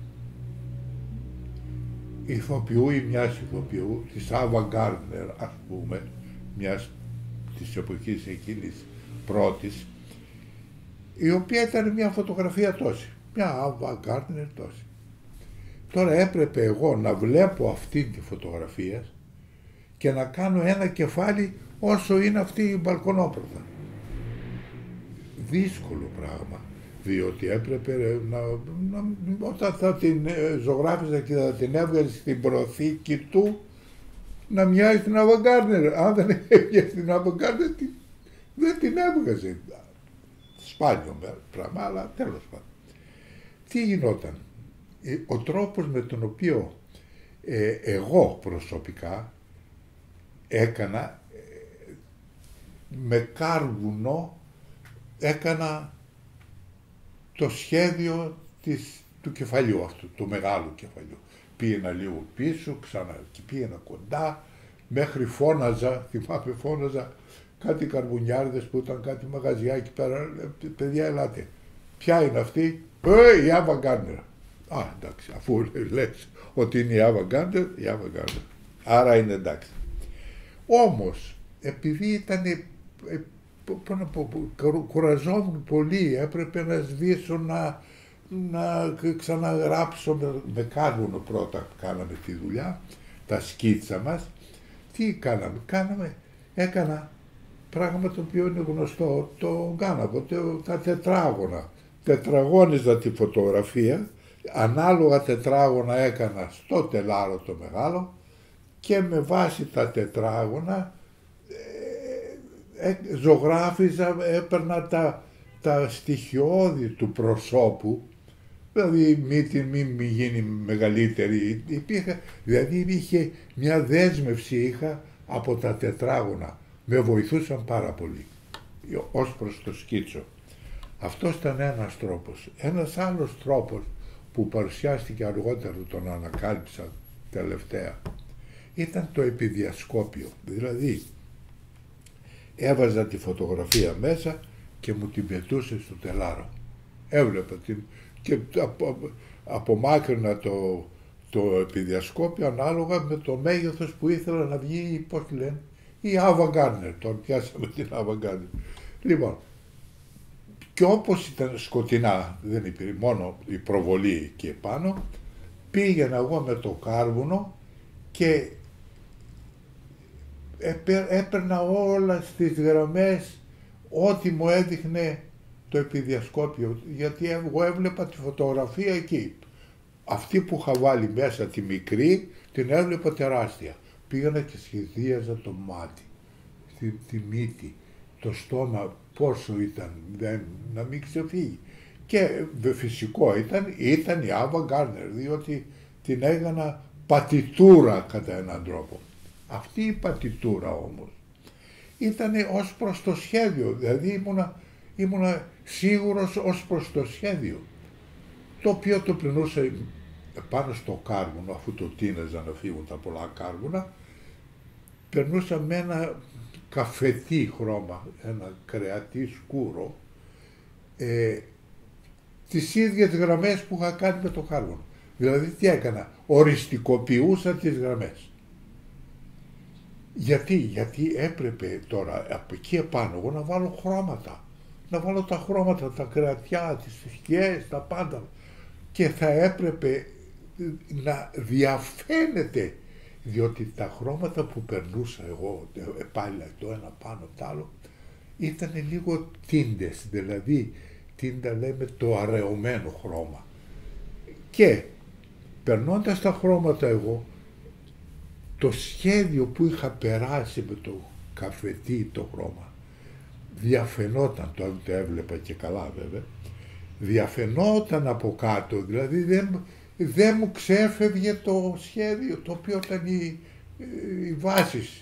S1: ηθοποιού ή μιας ηθοποιού, της Άβα Γκάρντνερ, ας πούμε, μιας της εποχής εκείνης πρώτης, η οποία ήταν μια φωτογραφία τόση, μια Άβα Γκάρντνερ τόση. Τώρα έπρεπε εγώ να βλέπω αυτή τη φωτογραφία και να κάνω ένα κεφάλι όσο είναι αυτή η μπαλκονόπορτα. Δύσκολο πράγμα, διότι έπρεπε να, να, όταν θα την ζωγράφιζα και θα την έβγαζε στην προθήκη του, να μοιάζει την Άβα Γκάρντνερ. Αν δεν έβγαζε την Άβα Γκάρντνερ, δεν την έβγαζε. Σπάνιο πράγμα, αλλά τέλος πάντων. Τι γινόταν? Ο τρόπος με τον οποίο ε, εγώ προσωπικά έκανα, ε, με κάρβουνο έκανα το σχέδιο της, του κεφαλιού αυτού, του μεγάλου κεφαλιού. Πήγαινα λίγο πίσω, ξανά και πήγαινα κοντά, μέχρι φώναζα, θυμάμαι φώναζα κάτι καρβουνιάρδες που ήταν κάτι μαγαζιά εκεί πέρα, παιδιά ελάτε. Ποια είναι αυτή? Ε, η Άβα Γκάρντνερ. Α, εντάξει, αφού λες ότι είναι η Άβα Γκάρντνερ, η Άβα Γκάρντνερ. Άρα είναι εντάξει. Όμως, επειδή ήταν, ε, να πω, κουραζόμουν πολύ, έπρεπε να σβήσω, να, να ξαναγράψω, με, με κάρβουνο πρώτα κάναμε τη δουλειά, τα σκίτσα μας. Τι κάναμε? Κάναμε, έκανα πράγμα το οποίο είναι γνωστό, το κάναμε, τα τετράγωνα. Τετραγώνιζα τη φωτογραφία, ανάλογα τετράγωνα έκανα στο τελάρο το μεγάλο και με βάση τα τετράγωνα ε, ε, ζωγράφιζα, έπαιρνα τα, τα στοιχειώδη του προσώπου, δηλαδή η μύτη μη, μη γίνει μεγαλύτερη, υπήρχε, δηλαδή είχε μια δέσμευση είχα από τα τετράγωνα, με βοηθούσαν πάρα πολύ ως προς το σκίτσο. Αυτός ήταν ένας τρόπος. Ένας άλλος τρόπος που παρουσιάστηκε αργότερα, τον ανακάλυψα τελευταία, ήταν το επιδιασκόπιο. Δηλαδή, έβαζα τη φωτογραφία μέσα και μου την πετούσε στο τελάρο. Έβλεπα την και απο, απομάκρυνα το, το επιδιασκόπιο ανάλογα με το μέγεθος που ήθελα να βγει, πώς τη λένε, η Ava Gardner. Τον πιάσαμε την Ava Gardner. Λοιπόν, και όπως ήταν σκοτεινά, δεν υπήρχε, μόνο η προβολή εκεί πάνω, πήγαινα εγώ με το κάρβουνο και έπαιρνα όλα στις γραμμές ό,τι μου έδειχνε το επιδιασκόπιο, γιατί εγώ έβλεπα τη φωτογραφία εκεί. Αυτή που είχα βάλει μέσα τη μικρή, την έβλεπα τεράστια. Πήγαινα και σχεδίαζα το μάτι, τη, τη μύτη, το στόμα, πόσο ήταν, δεν, να μην ξεφύγει. Και φυσικό ήταν, ήταν η Ava Gardner, διότι την έκανα πατητούρα κατά έναν τρόπο. Αυτή η πατητούρα όμως ήταν ως προς το σχέδιο, δηλαδή ήμουνα, ήμουνα σίγουρος ως προς το σχέδιο, το οποίο το πλυνούσα πάνω στο κάρβουνο, αφού το τίναζα να φύγουν τα πολλά κάρβουνα, περνούσα με ένα καφετί χρώμα, ένα κρεατί σκούρο, ε, τις ίδιες γραμμές που είχα κάνει με το κάρβουνο. Δηλαδή τι έκανα, οριστικοποιούσα τις γραμμές. Γιατί, γιατί έπρεπε τώρα από εκεί επάνω εγώ να βάλω χρώματα, να βάλω τα χρώματα, τα κρεατιά, τις σκιές, τα πάντα, και θα έπρεπε να διαφαίνεται, διότι τα χρώματα που περνούσα εγώ πάλι το ένα πάνω το άλλο ήταν λίγο τίντες, δηλαδή τίντα λέμε το αραιωμένο χρώμα, και περνώντας τα χρώματα εγώ, το σχέδιο που είχα περάσει με το καφετί το χρώμα διαφαινόταν, το, το έβλεπα και καλά βέβαια, διαφαινόταν από κάτω, δηλαδή δεν, δεν μου ξέφευγε το σχέδιο, το οποίο ήταν οι, οι βάσεις.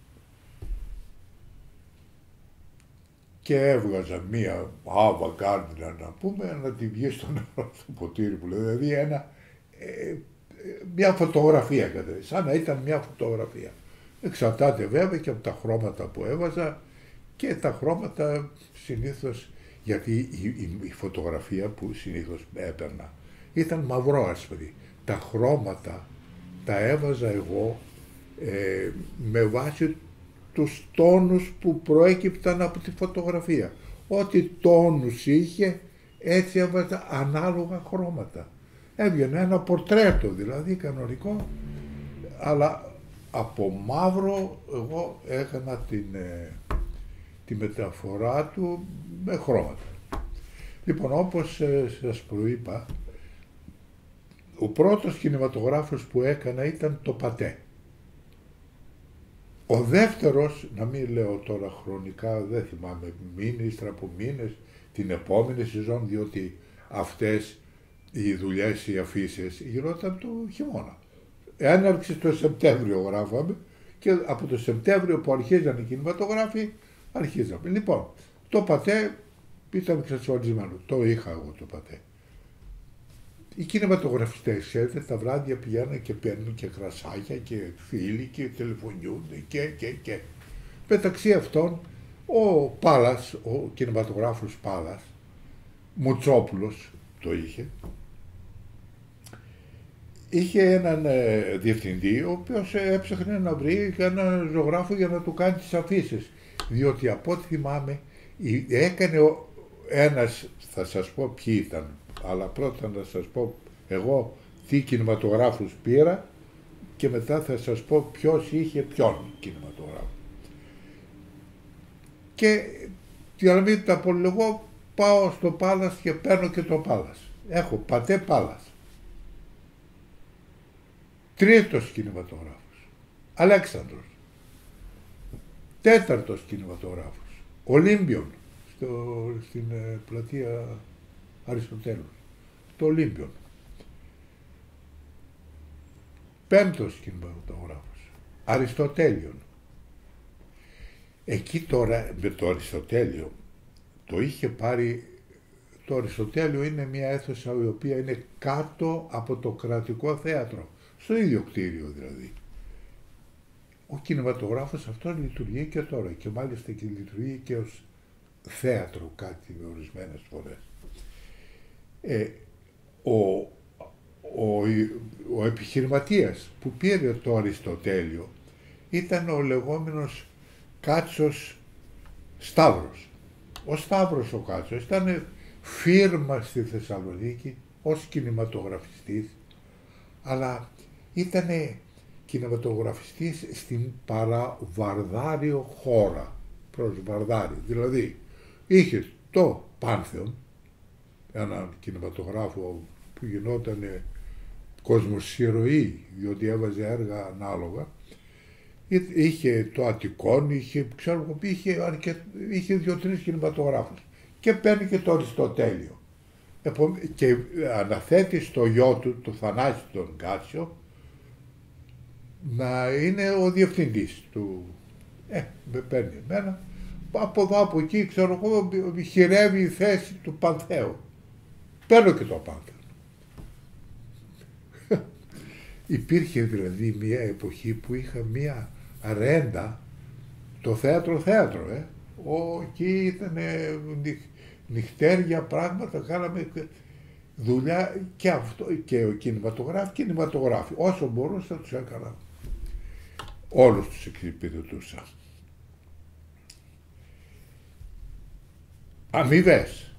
S1: Και έβγαζα μία Ava Gardner, να πούμε, να τη βγει στο νερό, στο ποτήρι που λέει, δηλαδή ένα, ε, μια φωτογραφία, σαν να ήταν μια φωτογραφία. Εξαρτάται βέβαια και από τα χρώματα που έβαζα, και τα χρώματα συνήθως, γιατί η, η, η φωτογραφία που συνήθως έπαιρνα ήταν μαυρόασπρη. Τα χρώματα τα έβαζα εγώ ε, με βάση τους τόνους που προέκυπταν από τη φωτογραφία. Ό,τι τόνους είχε, έτσι έβαζα ανάλογα χρώματα. Έβγαινε ένα πορτρέτο δηλαδή κανονικό, αλλά από μαύρο εγώ έκανα την, ε, τη μεταφορά του με χρώματα. Λοιπόν, όπως ε, σας προείπα, ο πρώτος κινηματογράφος που έκανα ήταν το Πατέ. Ο δεύτερος, να μην λέω τώρα χρονικά, δεν θυμάμαι, μήνες, ύστερα από μήνες, την επόμενη σεζόν, διότι αυτές οι δουλειές, οι αφήσεις γινόταν το χειμώνα. Έναρξη το Σεπτέμβριο γράφαμε, και από το Σεπτέμβριο που αρχίζαν οι κινηματογράφοι, αρχίζαμε. Λοιπόν, το Πατέ ήταν εξασφαλισμένο. Το είχα εγώ το Πατέ. Οι κινηματογραφιστές, ξέρετε, τα βράδια πηγαίνουν και παίρνουν και κρασάκια και φίλοι και τηλεφωνιούνται και και και. Μεταξύ αυτών ο Πάλας, ο κινηματογράφος Πάλας, Μουτσόπουλος το είχε, είχε έναν ε, διευθυντή, ο οποίος έψαχνε να βρει έναν ζωγράφο για να του κάνει τις αφήσεις. Διότι από ό,τι θυμάμαι έκανε ο, ένας, θα σας πω ποιοι ήταν, αλλά πρώτα να σας πω εγώ τι κινηματογράφους πήρα και μετά θα σας πω ποιος είχε ποιον κινηματογράφο. Και για να μην τα πολυλογώ, πάω στο Πάλας και παίρνω και το Πάλας. Έχω Πατέ Πάλας. Τρίτος κινηματογράφος, Αλέξανδρος. Τέταρτος κινηματογράφος, Ολύμπιον, στο, στην ε, πλατεία Αριστοτέλους, το Ολύμπιον. Πέμπτος κινηματογράφος, Αριστοτέλειον. Εκεί τώρα με το Αριστοτέλειο το είχε πάρει, το Αριστοτέλειο είναι μια αίθουσα η οποία είναι κάτω από το κρατικό θέατρο, στο ίδιο κτίριο δηλαδή. ο κινηματογράφος αυτός λειτουργεί και τώρα και μάλιστα και λειτουργεί και ως θέατρο κάτι ορισμένες φορές. Ε, ο, ο, ο επιχειρηματίας που πήρε το Αριστοτέλειο ήταν ο λεγόμενος Κάτσος Σταύρος. Ο Σταύρος ο Κάτσος ήταν φίρμα στη Θεσσαλονίκη ως κινηματογραφιστής, αλλά ήταν κινηματογραφιστής στην παραβαρδάριο χώρα, προς Βαρδάρι. Δηλαδή, είχε το Πάνθεον, έναν κινηματογράφο που γινόταν κοσμοσυρωή, διότι έβαζε έργα ανάλογα, είχε το Αττικόν, είχε, ξέρω, είχε, αρκε... είχε δύο-τρεις κινηματογράφους και παίρνει και το Αριστοτέλειο. Και αναθέτει στο γιο του, το Θανάση τον Κάτσιο, να είναι ο διευθυντής του. Ε, με παίρνει εμένα, από εδώ από εκεί, ξέρω εγώ, χειρεύει η θέση του Πανθέου. Παίρνω και το Πάνθεο. Υπήρχε δηλαδή μια εποχή που είχα μια ρέντα, το θέατρο θέατρο, ε. Ο, εκεί ήταν νυχτέρια πράγματα, κάναμε δουλειά και αυτό, και ο κινηματογράφη, κινηματογράφη. Όσο μπορούσα τους έκανα. Όλους τους εξυπηρετούσα. Αμοιβές.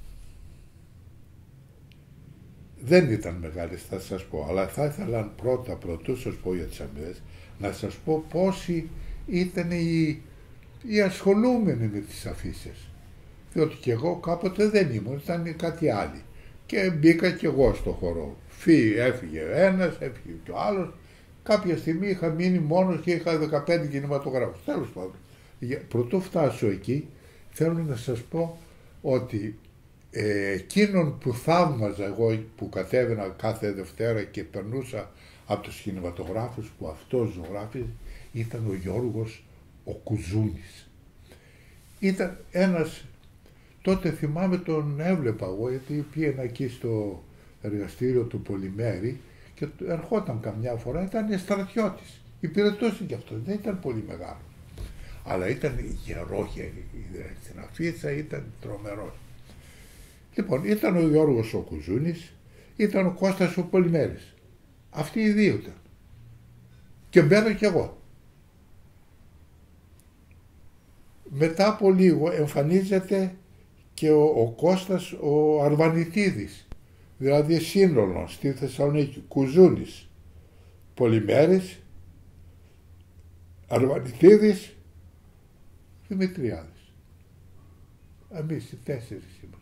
S1: Δεν ήταν μεγάλες, θα σας πω, αλλά θα ήθελα πρώτα, πρωτού σας πω για τις αμοιβές, να σας πω πόσοι ήταν οι, οι ασχολούμενοι με τις αφίσες. Διότι και εγώ κάποτε δεν ήμουν, ήταν κάτι άλλοι. Και μπήκα και εγώ στο χορό. Φύ, έφυγε ένας, έφυγε και ο άλλος. Κάποια στιγμή είχα μείνει μόνος και είχα δεκαπέντε κινηματογράφους. Τέλος πάντων. Πρωτού φτάσω εκεί, θέλω να σας πω ότι ε, εκείνον που θαύμαζα εγώ, που κατέβαινα κάθε Δευτέρα και περνούσα από τους κινηματογράφους που αυτός ζωγράφησε, ήταν ο Γιώργος ο Κουζούνης. Ήταν ένας, τότε θυμάμαι τον έβλεπα εγώ, γιατί πήγαινα εκεί στο εργαστήριο του Πολυμέρη και ερχόταν καμιά φορά, ήταν στρατιώτης. Υπηρετούσε κι αυτό, δεν ήταν πολύ μεγάλο. Αλλά ήταν γερό, στην αφίσα ήταν τρομερός. Λοιπόν, ήταν ο Γιώργος ο Κουζούνης, ήταν ο Κώστας ο Πολυμέρης. Αυτοί οι δύο ήταν. Και μπαίνω κι εγώ. Μετά από λίγο εμφανίζεται και ο, ο Κώστας ο Αρβανιτίδης, δηλαδή σύνολο στη Θεσσαλονίκη, Κουζούνης, Πολυμέρης, Αρβανιτίδης, Δημητριάδης. Εμείς οι τέσσερις είμαστε.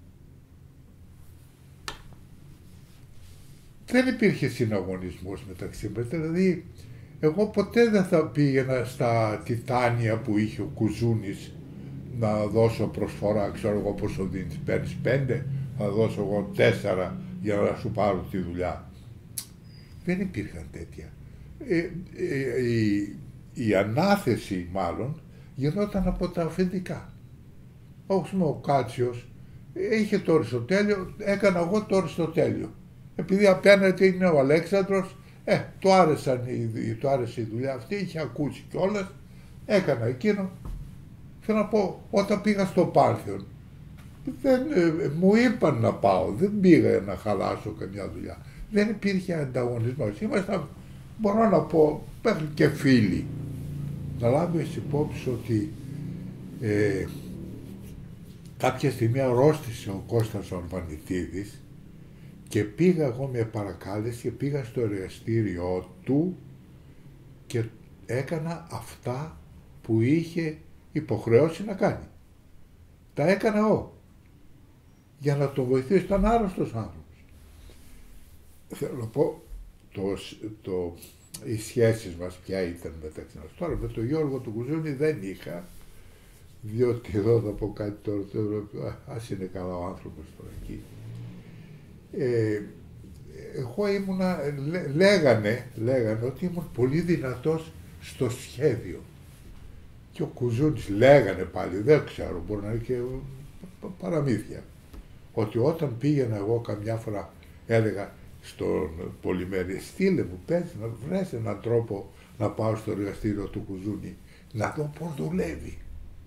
S1: Δεν υπήρχε συναγωνισμός μεταξύ μας, δηλαδή εγώ ποτέ δεν θα πήγαινα στα Τιτάνια που είχε ο Κουζούνης να δώσω προσφορά, ξέρω εγώ πόσο δίνεις, παίρνεις πέντε, θα δώσω εγώ τέσσερα για να σου πάρω τη δουλειά. Δεν υπήρχαν τέτοια. Ε, ε, η, η ανάθεση μάλλον γινόταν από τα αφεντικά. Όπως με ο Κάτσιος είχε το Αριστοτέλειο, έκανα εγώ το Αριστοτέλειο. Επειδή απέναντι είναι ο Αλέξανδρος, ε, του, άρεσαν, του άρεσε η δουλειά αυτή, είχε ακούσει κιόλας, έκανα εκείνο. Θέλω να πω, όταν πήγα στο Πάνθεον, δεν, ε, μου είπαν να πάω, δεν πήγα να χαλάσω καμιά δουλειά. Δεν υπήρχε ανταγωνισμός. Ήμασταν, μπορώ να πω, μέχρι και φίλοι. Να λάβεις υπόψη ότι ε, κάποια στιγμή αρρώστησε ο Κώστας ο Αρβανιτίδης και πήγα εγώ, με παρακάλεσε και πήγα στο εργαστήριό του και έκανα αυτά που είχε υποχρεώσει να κάνει. Τα έκανα εγώ για να το βοηθήσω, ήταν άρρωστος άνθρωπος. Θέλω να πω, το, το, οι σχέσεις μας ποια ήταν μεταξύ μας. Τώρα με τον Γιώργο του Κουζούνη δεν είχα, διότι εδώ θα πω κάτι τώρα, τώρα ας είναι καλά ο άνθρωπος τώρα εκεί. Ε, εγώ ήμουνα, λέ, λέγανε, λέγανε ότι ήμουν πολύ δυνατός στο σχέδιο. Και ο Κουζούνης λέγανε πάλι, δεν ξέρω, μπορεί να είναι και παραμύθια, ότι όταν πήγαινα εγώ καμιά φορά έλεγα στον Πολυμέρη, στείλε μου, πες να βρες έναν τρόπο να πάω στο εργαστήριο του Κουζούνη, να δω πώς δουλεύει.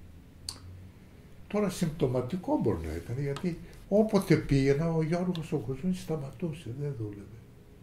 S1: Τώρα συμπτωματικό μπορεί να ήταν, γιατί όποτε πήγαινα ο Γιώργος ο Κουζούνης σταματούσε, δεν δούλευε.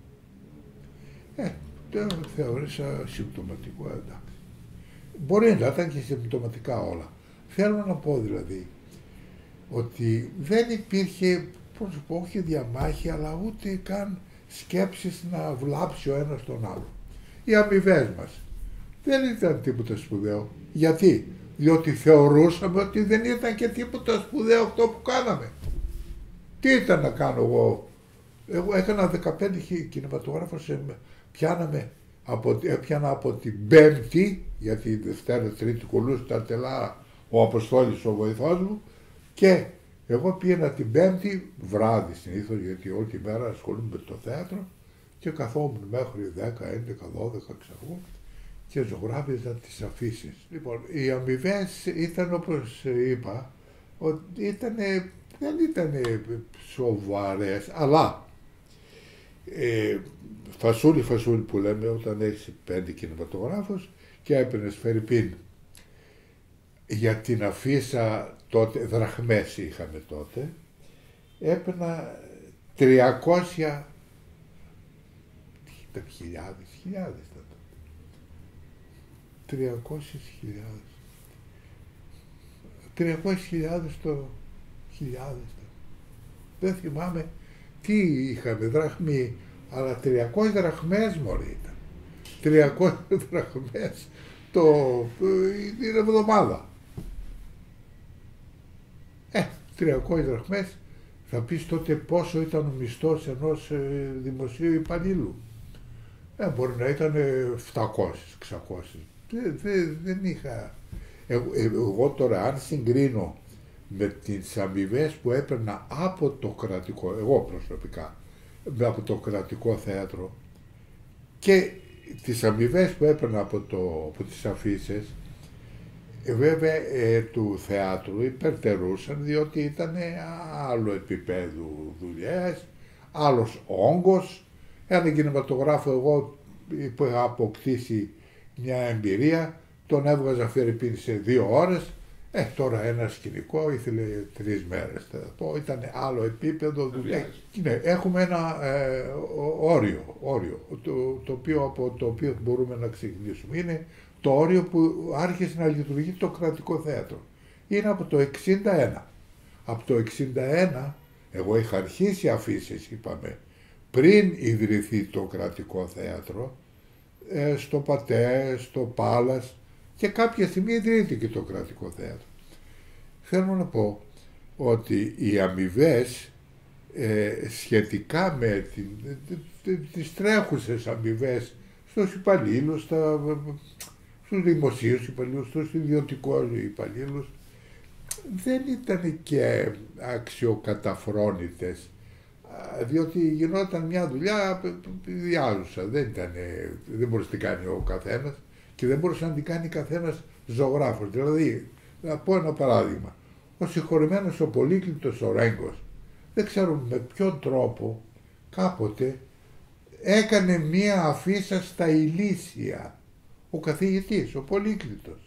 S1: Ε, το θεώρησα συμπτωματικό, εντάξει. Μπορεί να ήταν και συμπτωματικά όλα. Θέλω να πω δηλαδή ότι δεν υπήρχε, πώς σου πω, όχι διαμάχη, αλλά ούτε καν σκέψεις να βλάψει ο ένας τον άλλο. Οι αμοιβές μας δεν ήταν τίποτα σπουδαίο. Γιατί? Διότι θεωρούσαμε ότι δεν ήταν και τίποτα σπουδαίο αυτό που κάναμε. Τι ήταν να κάνω εγώ? Εγώ έκανα δεκαπέντε κινηματογράφους, πιάναμε από, έπιανα από την Πέμπτη, γιατί Δευτέρα, Τρίτη κουλούσε τα τελά ο Αποστόλης ο βοηθός μου, και εγώ πήγαινα την Πέμπτη βράδυ συνήθως, γιατί όλη τη μέρα ασχολούμαι με το θέατρο, και καθόμουν μέχρι δέκα, έντεκα, δώδεκα, ξέρω, και ζωγράφιζα τις αφήσεις. Λοιπόν, οι αμοιβές ήταν, όπως είπα, ότι ήτανε, δεν ήταν σοβαρές, αλλά ε, φασούλη φασούλη που λέμε, όταν έχεις πέντε κινηματογράφους και έπαιρνες φερρυπίν για την αφίσα τότε, δραχμές είχαμε τότε, έπαιρνα τριακόσια χιλιάδες, χιλιάδες τότε. τριακόσιες χιλιάδες. τριακόσιες χιλιάδες το χιλιάδες. Δεν θυμάμαι τι είχαμε, δραχμή, αλλά τριακόσιες δραχμές μωρή ήταν. τριακόσιες δραχμές το, την εβδομάδα. Ε, τριακόσιες δραχμές, θα πεις τότε πόσο ήταν ο μισθός ενός ε, δημοσίου υπαλλήλου. Ε, μπορεί να ήταν επτακόσιες, εξακόσιες. Δεν, δεν, δεν είχα... Εγώ, εγώ τώρα αν συγκρίνω με τις αμοιβές που έπαιρνα από το κρατικό, εγώ προσωπικά, από το κρατικό θέατρο, και τις αμοιβές που έπαιρνα από, το, από τις αφίσες, ε, βέβαια ε, του θεάτρου υπερτερούσαν, διότι ήταν άλλο επίπεδο δουλειές, άλλος όγκος. Ένα κινηματογράφο εγώ που είχα αποκτήσει μια εμπειρία, τον έβγαζα φερρυπίν σε δύο ώρες. Ε, τώρα ένα σκηνικό ήθελε τρεις μέρες. Το ήταν άλλο επίπεδο δουλειά. Ναι, έχουμε ένα ε, όριο, όριο το, το οποίο, από το οποίο μπορούμε να ξεκινήσουμε. Είναι το όριο που άρχισε να λειτουργεί το κρατικό θέατρο. Είναι από το εξήντα ένα. Από το εξήντα ένα, εγώ είχα αρχίσει αφήσεις, είπαμε, πριν ιδρυθεί το κρατικό θέατρο, ε, στο Πατέ, στο Πάλας, και κάποια στιγμή ιδρύθηκε το κρατικό θέατρο. Θέλω να πω ότι οι αμοιβές ε, σχετικά με την, τις τρέχουσες αμοιβές στους υπαλλήλους, στα, στους δημοσίους υπαλλήλους, στους ιδιωτικούς υπαλλήλους, δεν ήταν και αξιοκαταφρόνητες, διότι γινόταν μια δουλειά διάζουσα, δεν, ήταν, δεν μπορούσε να την κάνει ο καθένας και δεν μπορούσε να την κάνει καθένας ζωγράφος. Δηλαδή, να πω ένα παράδειγμα, ο συγχωρημένος ο Πολύκλητος ο Ρέγκος, δεν ξέρουν με ποιον τρόπο κάποτε έκανε μία αφίσα στα Ηλίσια, ο καθηγητής, ο Πολύκλητος.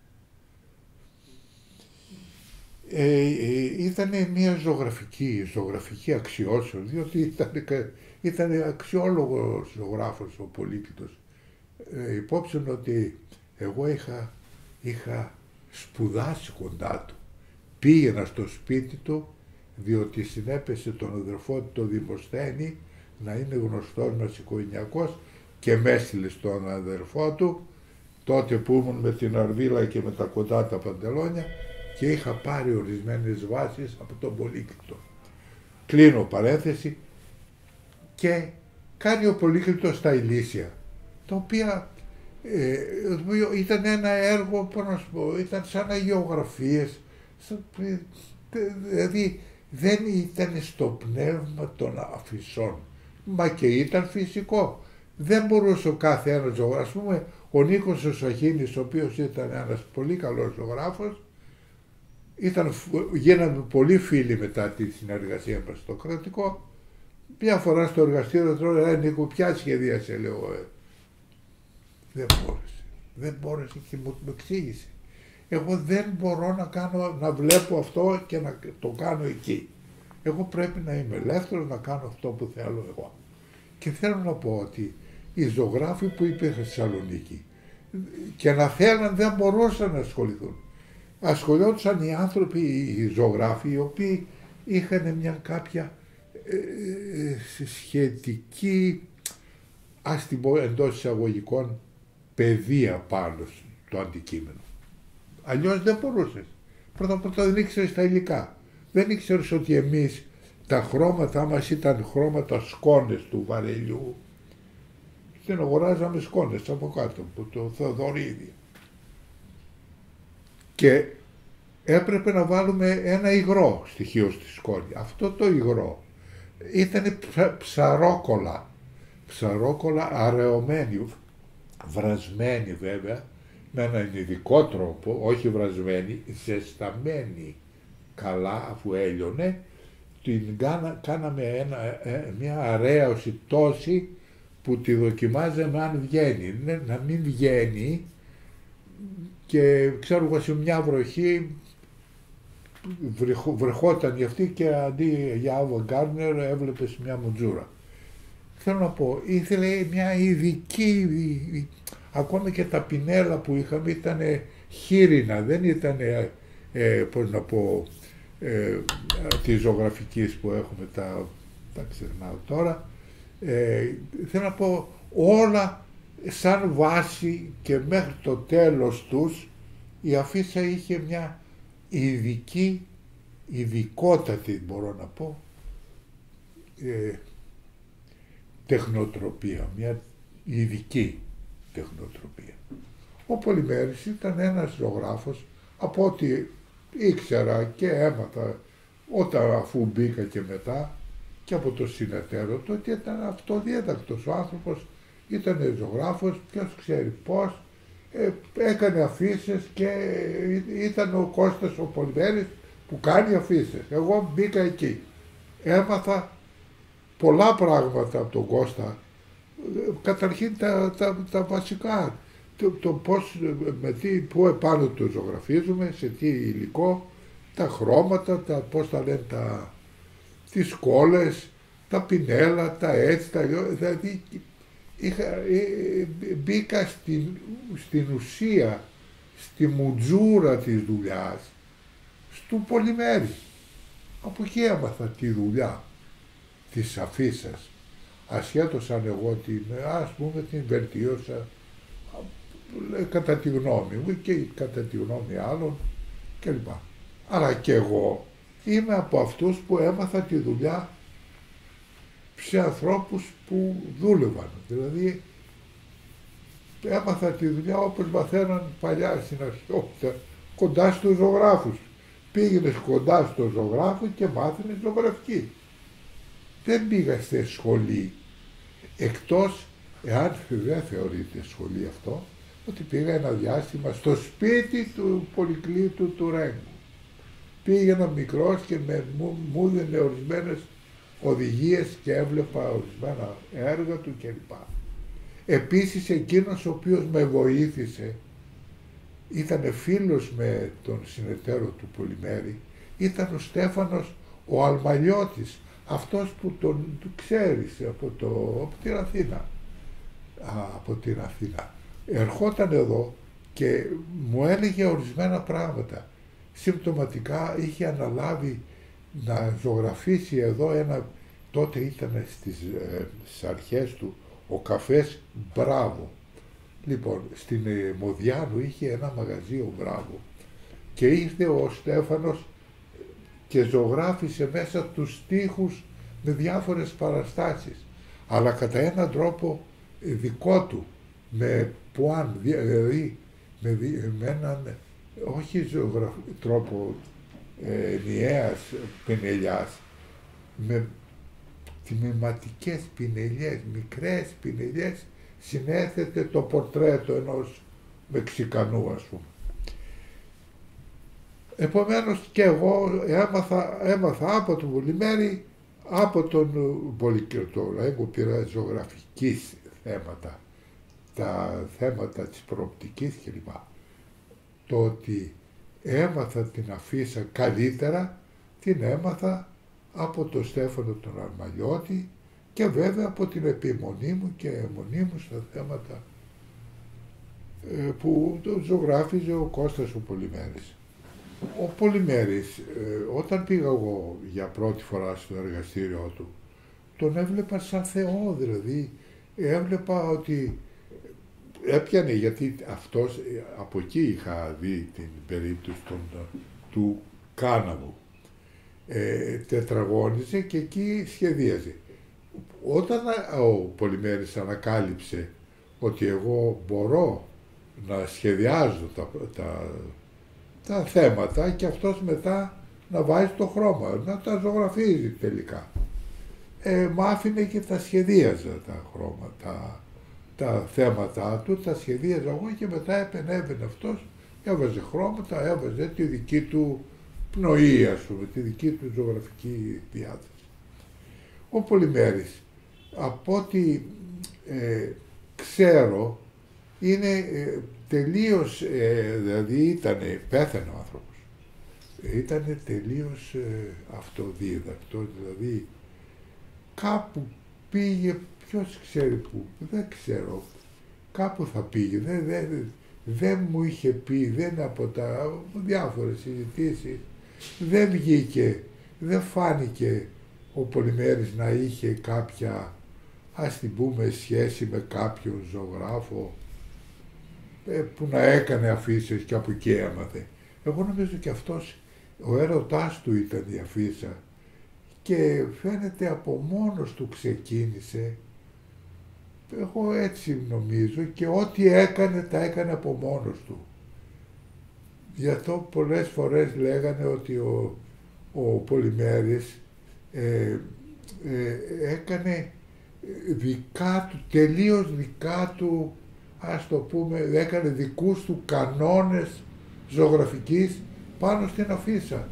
S1: Ε, ε, ήταν μια ζωγραφική, ζωγραφική αξιώσεων, διότι ήταν, ήταν αξιόλογος ζωγράφος ο Πολύκλητος. Ε, υπόψη ότι εγώ είχα, είχα σπουδάσει κοντά του. Πήγαινα στο σπίτι του, διότι συνέπεσε τον αδερφό του, τον Δημοσθένη, να είναι γνωστός μας οικογενειακός, και με έστειλε στον αδερφό του, τότε που ήμουν με την Αρβίλα και με τα κοντά τα παντελόνια, και είχα πάρει ορισμένες βάσεις από τον Πολύκλητο. Κλείνω παρένθεση, και κάνει ο Πολύκλητος τα Ηλίσια, τα οποία ε, ήταν ένα έργο, πώς να σου πω, ήταν σαν αγιογραφίες, δηλαδή δεν ήταν στο πνεύμα των αφισών, μα και ήταν φυσικό. Δεν μπορούσε ο κάθε ένας ζωγράφος, ας πούμε, ο Νίκος ο Σαχίνης, ο οποίος ήταν ένας πολύ καλός ζωγράφος, ήταν, γίναμε πολύ φίλοι μετά τη συνεργασία μας στο κρατικό. Μια φορά στο εργαστήριο τρώω, ε, Νίκο, ποια σχεδίασε, λέω, ε. Δεν μπόρεσε. Δεν μπόρεσε και μου το εξήγησε. Εγώ δεν μπορώ να, κάνω, να βλέπω αυτό και να το κάνω εκεί. Εγώ πρέπει να είμαι ελεύθερος να κάνω αυτό που θέλω εγώ. Και θέλω να πω ότι οι ζωγράφοι που υπήρχαν στη Θεσσαλονίκη και να θέλαν δεν μπορούσαν να ασχοληθούν. Ασχολιόντουσαν οι άνθρωποι, οι ζωγράφοι, οι οποίοι είχαν μια κάποια ε, ε, σχετική, ας την πω εντός εισαγωγικών, παιδεία πάνω στο αντικείμενο. Αλλιώς δεν μπορούσες. Πρώτα απ' όλα δεν ήξερες τα υλικά. Δεν ήξερες ότι εμείς τα χρώματά μας ήταν χρώματα σκόνες του βαρελιού. Δεν αγοράζαμε σκόνες από κάτω, από το Θεοδωρίδη. Και έπρεπε να βάλουμε ένα υγρό στοιχείο στη σκόνη. Αυτό το υγρό ήταν ψαρόκολα. Ψαρόκολα αραιωμένη, βρασμένη βέβαια, με έναν ειδικό τρόπο, όχι βρασμένη, ζεσταμένη καλά αφού έλειωνε, την κάνα, κάναμε ένα, ε, μια αραίωση τόση που τη δοκιμάζαμε αν βγαίνει. Ναι, να μην βγαίνει και ξέρω εγώ σε μια βροχή βρεχο, βρεχόταν η αυτή και αντί για Άβο Γκάρνερ έβλεπες μια μουτζούρα. Θέλω να πω, ήθελε μια ειδική, ακόμη και τα πινέλα που είχαμε ήταν χείρινα, δεν ήταν, ε, πώς να πω, ε, της ζωγραφικής που έχουμε, τα, τα ξεχνάω τώρα. Ε, θέλω να πω, όλα σαν βάση και μέχρι το τέλος τους η αφίσα είχε μια ειδική, ειδικότατη μπορώ να πω, ε, τεχνοτροπία, μια ειδική τεχνοτροπία. Ο Πολυμέρης ήταν ένας ζωγράφος, από ό,τι ήξερα και έμαθα όταν αφού μπήκα και μετά και από το συνεταίρο του, ότι ήταν αυτοδιέτακτος ο άνθρωπος, ήταν ζωγράφος, ποιος ξέρει πώς, ε, έκανε αφίσες και ήταν ο Κώστας ο Πολυμέρης που κάνει αφίσες. Εγώ μπήκα εκεί, έμαθα πολλά πράγματα από τον Κώστα, καταρχήν τα, τα, τα βασικά, το, το πώς, με τι, πού επάνω το ζωγραφίζουμε, σε τι υλικό, τα χρώματα, τα, πώς τα λένε, τα, τις κόλλες, τα πινέλα, τα έτσι, τα λιώ, δηλαδή είχα, μπήκα στην, στην ουσία, στη μουτζούρα της δουλειάς, στου Πολυμέρη. Από εκεί έμαθα τη δουλειά της αφίσας, ασχέτως αν εγώ την, ας πούμε, την βελτίωσα κατά τη γνώμη μου και κατά τη γνώμη άλλων κλπ. Αλλά και εγώ είμαι από αυτούς που έμαθα τη δουλειά σε ανθρώπους που δούλευαν. Δηλαδή έμαθα τη δουλειά όπως μαθαίναν παλιά στην αρχαιότητα, κοντά στους ζωγράφους. Πήγαινες κοντά στο ζωγράφο και μάθαινες ζωγραφική. Δεν πήγα στη σχολή, εκτός, εάν δεν θεωρείται σχολή αυτό, ότι πήγα ένα διάστημα στο σπίτι του Πολυκλήτου του Ρέγκου. Πήγαινα μικρός και με, μου, μου δίνε ορισμένες οδηγίες και έβλεπα ορισμένα έργα του κλπ. Επίσης εκείνος ο οποίος με βοήθησε, ήταν φίλος με τον συνεταίρο του Πολυμέρη, ήταν ο Στέφανος ο Αλμαλιώτης, αυτός που τον του ξέρεις από, το, από την Αθήνα. Α, από την Αθήνα. Ερχόταν εδώ και μου έλεγε ορισμένα πράγματα. Συμπτωματικά είχε αναλάβει να ζωγραφίσει εδώ ένα, τότε ήταν στις, ε, στις αρχές του, ο καφές Μπράβο. Λοιπόν, στην ε, Μοδιάνου είχε ένα μαγαζί ο Μπράβο και ήρθε ο Στέφανος και ζωγράφισε μέσα τους τοίχους με διάφορες παραστάσεις, αλλά κατά έναν τρόπο δικό του, με πουάν, δηλαδή με, με έναν, όχι ζωγραφ, τρόπο ε, ενιαίας πινελιάς, με τμηματικές πινελιές, μικρές πινελιές, συνέθετε το πορτρέτο ενός Μεξικανού, ας πούμε. Επομένως και εγώ έμαθα, έμαθα από τον Πολυμέρη, από τον Πολυκριτό, εγώ πήρα ζωγραφικής θέματα, τα θέματα της προοπτικής κλπ. Το ότι έμαθα την Αφίσα καλύτερα, την έμαθα από τον Στέφανο τον Αρμαλιώτη και βέβαια από την επιμονή μου και αιμονή μου στα θέματα που το ζωγράφιζε ο Κώστας ο Πολυμέρης. Ο Πολυμέρης, όταν πήγα εγώ για πρώτη φορά στο εργαστήριό του, τον έβλεπα σαν Θεό, δηλαδή έβλεπα ότι έπιανε, γιατί αυτός, από εκεί είχα δει την περίπτωση των, του Κάναβου, ε, τετραγώνιζε και εκεί σχεδίαζε. Όταν ο Πολυμέρης ανακάλυψε ότι εγώ μπορώ να σχεδιάζω τα, τα, τα θέματα και αυτός μετά να βάζει το χρώμα, να τα ζωγραφίζει τελικά. Ε, μ' άφηνε και τα σχεδίαζα τα χρώματα, τα θέματα του, τα σχεδίαζα εγώ και μετά επενέβαινε αυτός, έβαζε χρώματα, έβαζε τη δική του πνοή, ας πούμε, τη δική του ζωγραφική διάθεση. Ο Πολυμέρης, από ό,τι ε, ξέρω, είναι ε, τελείως, ε, δηλαδή ήτανε, πέθανε ο άνθρωπος, ήτανε τελείως ε, αυτοδίδακτο, δηλαδή κάπου πήγε, ποιος ξέρει πού, δεν ξέρω, κάπου θα πήγε, δεν, δεν, δεν μου είχε πει, δεν από τα διάφορες συζητήσεις, δεν βγήκε, δεν φάνηκε ο Πολυμέρης να είχε κάποια, ας την πούμε, σχέση με κάποιον ζωγράφο ε, που να έκανε αφίσες και από εκεί έμαθε. Εγώ νομίζω και αυτός, ο έρωτάς του ήταν η αφίσα και φαίνεται από μόνος του ξεκίνησε. Εγώ έτσι νομίζω και ό,τι έκανε τα έκανε από μόνος του. Γι' αυτό πολλές φορές λέγανε ότι ο, ο Πολυμέρης ε, ε, έκανε δικά του, τελείως δικά του, ας το πούμε, έκανε δικούς του κανόνες ζωγραφικής πάνω στην αφίσα.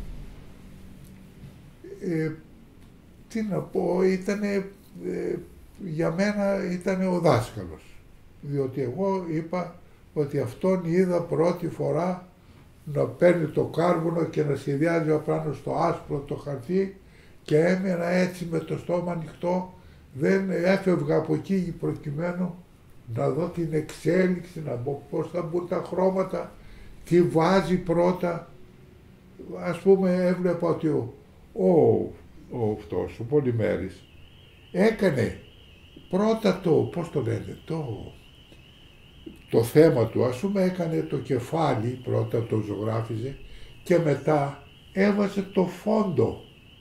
S1: Ε, τι να πω, ήτανε, ε, για μένα ήταν ο δάσκαλος, διότι εγώ είπα ότι αυτόν είδα πρώτη φορά να παίρνει το κάρβουνο και να σχεδιάζει απάνω στο άσπρο το χαρτί και έμεινα έτσι με το στόμα ανοιχτό, δεν έφευγα από εκεί προκειμένου να δω την εξέλιξη, να δω πώς θα μπουν τα χρώματα, τι βάζει πρώτα. Ας πούμε έβλεπα ότι ο, ο, ο αυτός, ο Πολυμέρης, έκανε πρώτα το, πώς το λένε, το, το θέμα του, ας πούμε έκανε το κεφάλι, πρώτα το ζωγράφιζε και μετά έβαζε το φόντο.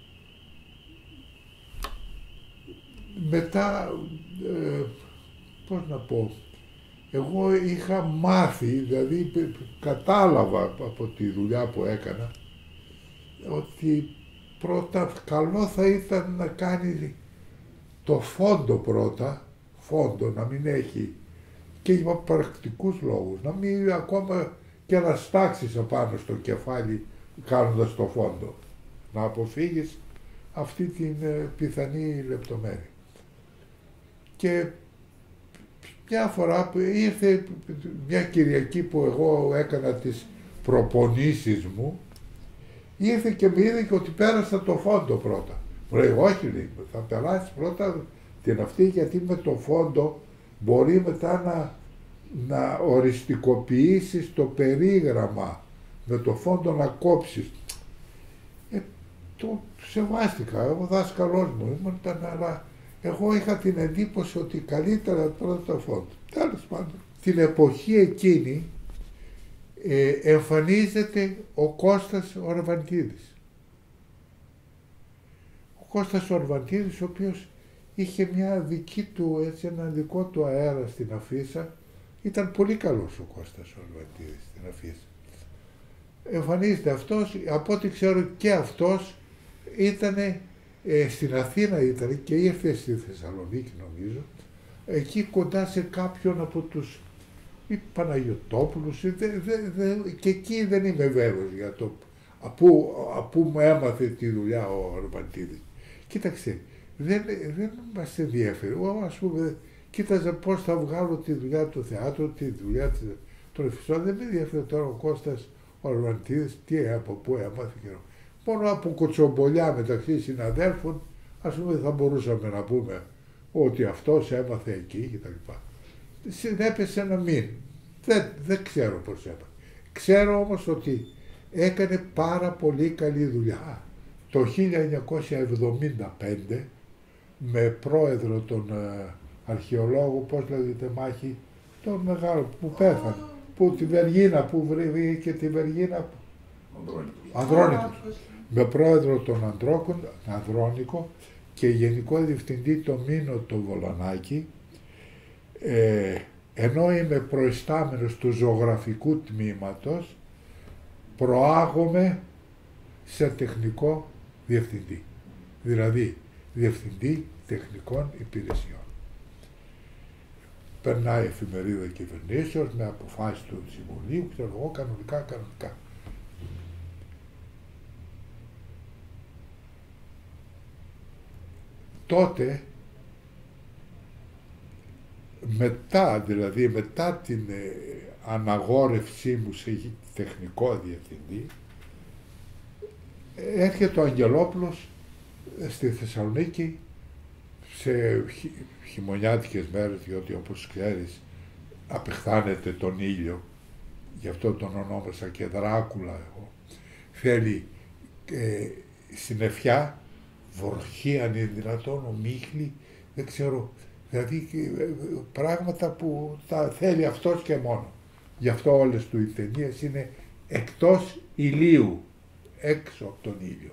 S1: Μετά, ε, πώς να πω, εγώ είχα μάθει, δηλαδή κατάλαβα από τη δουλειά που έκανα, ότι πρώτα καλό θα ήταν να κάνει το φόντο πρώτα, φόντο, να μην έχει, και για πρακτικούς λόγους, να μην ακόμα και να στάξεις απάνω στο κεφάλι κάνοντας το φόντο, να αποφύγεις αυτή την ε, πιθανή λεπτομέρεια. Και μια φορά που ήρθε μια Κυριακή που εγώ έκανα τις προπονήσεις μου, ήρθε και μου είδε και ότι πέρασα το φόντο πρώτα. Μου λέει, όχι, λέει, θα περάσεις πρώτα την αυτή, γιατί με το φόντο μπορεί μετά να, να οριστικοποιήσεις το περίγραμμα, με το φόντο να κόψεις. Ε, το σεβάστηκα, ο δάσκαλός μου ήμουν, αλλά εγώ είχα την εντύπωση ότι καλύτερα πρώτα το φόντο. Τέλος πάντων, την εποχή εκείνη ε, εμφανίζεται ο Κώστας ο Αρβαντίδης. Ο Κώστας ο Αρβαντίδης, ο οποίος είχε μια δική του, έτσι, ένα δικό του αέρα στην αφίσα. Ήταν πολύ καλός ο Κώστας ο Αρβαντίδης στην αφίσα. Εμφανίζεται αυτός, από ό,τι ξέρω και αυτός ήτανε ε, στην Αθήνα ήταν και ήρθε στη Θεσσαλονίκη νομίζω, εκεί κοντά σε κάποιον από τους ή Παναγιωτόπουλους, δε, δε, δε, και εκεί δεν είμαι βέβαιος για το από, από μου έμαθε τη δουλειά ο Αρβαντίδης. Κοίταξε, δεν, δεν μας ενδιαφέρει. Εγώ, ας πούμε, κοίταζα πώς θα βγάλω τη δουλειά του θεάτρου, τη δουλειά των εφησών. Δεν με ενδιαφέρει τώρα ο Κώστας ο Αρβανιτίδης, τι από πού έμαθε και μόνο από κοτσομπολιά μεταξύ συναδέλφων, ας πούμε, θα μπορούσαμε να πούμε ότι αυτός έμαθε εκεί κτλ. Συνέπεσε να μην. Δεν, δεν ξέρω πώς έμαθε. Ξέρω όμως ότι έκανε πάρα πολύ καλή δουλειά. Το χίλια εννιακόσια εβδομήντα πέντε με πρόεδρο τον ε, αρχαιολόγο, πώς λέγεται μάχη, τον μεγάλο που πέθανε, που τη Βεργίνα, που βρήκε τη Βεργίνα, Ανδρώνικος, με πρόεδρο τον Ανδρόκον, Ανδρώνικο και γενικό διευθυντή τον Μίνο τον Βολανάκη, ε, ενώ είμαι προϊστάμενος του ζωγραφικού τμήματος, προάγομαι σε τεχνικό διευθυντή, δηλαδή διευθυντή τεχνικών υπηρεσιών. Περνάει εφημερίδα κυβερνήσεως με αποφάσεις του Συμβουλίου, ξέρω εγώ, κανονικά, κανονικά. Τότε, μετά, δηλαδή μετά την ε, αναγόρευσή μου σε τεχνικό διευθυντή, έρχεται ο Αγγελόπουλος στη Θεσσαλονίκη σε χει, χειμωνιάτικες μέρες, διότι όπως ξέρεις απεχθάνεται τον ήλιο, γι' αυτό τον ονόμασα και Δράκουλα εγώ. Θέλει ε, συννεφιά, βροχή αν είναι δυνατόν, ομίχλη, δεν ξέρω, δηλαδή ε, πράγματα που τα θέλει αυτός και μόνο. Γι' αυτό όλες του οι ταινίες είναι εκτός ηλίου, έξω από τον ήλιο.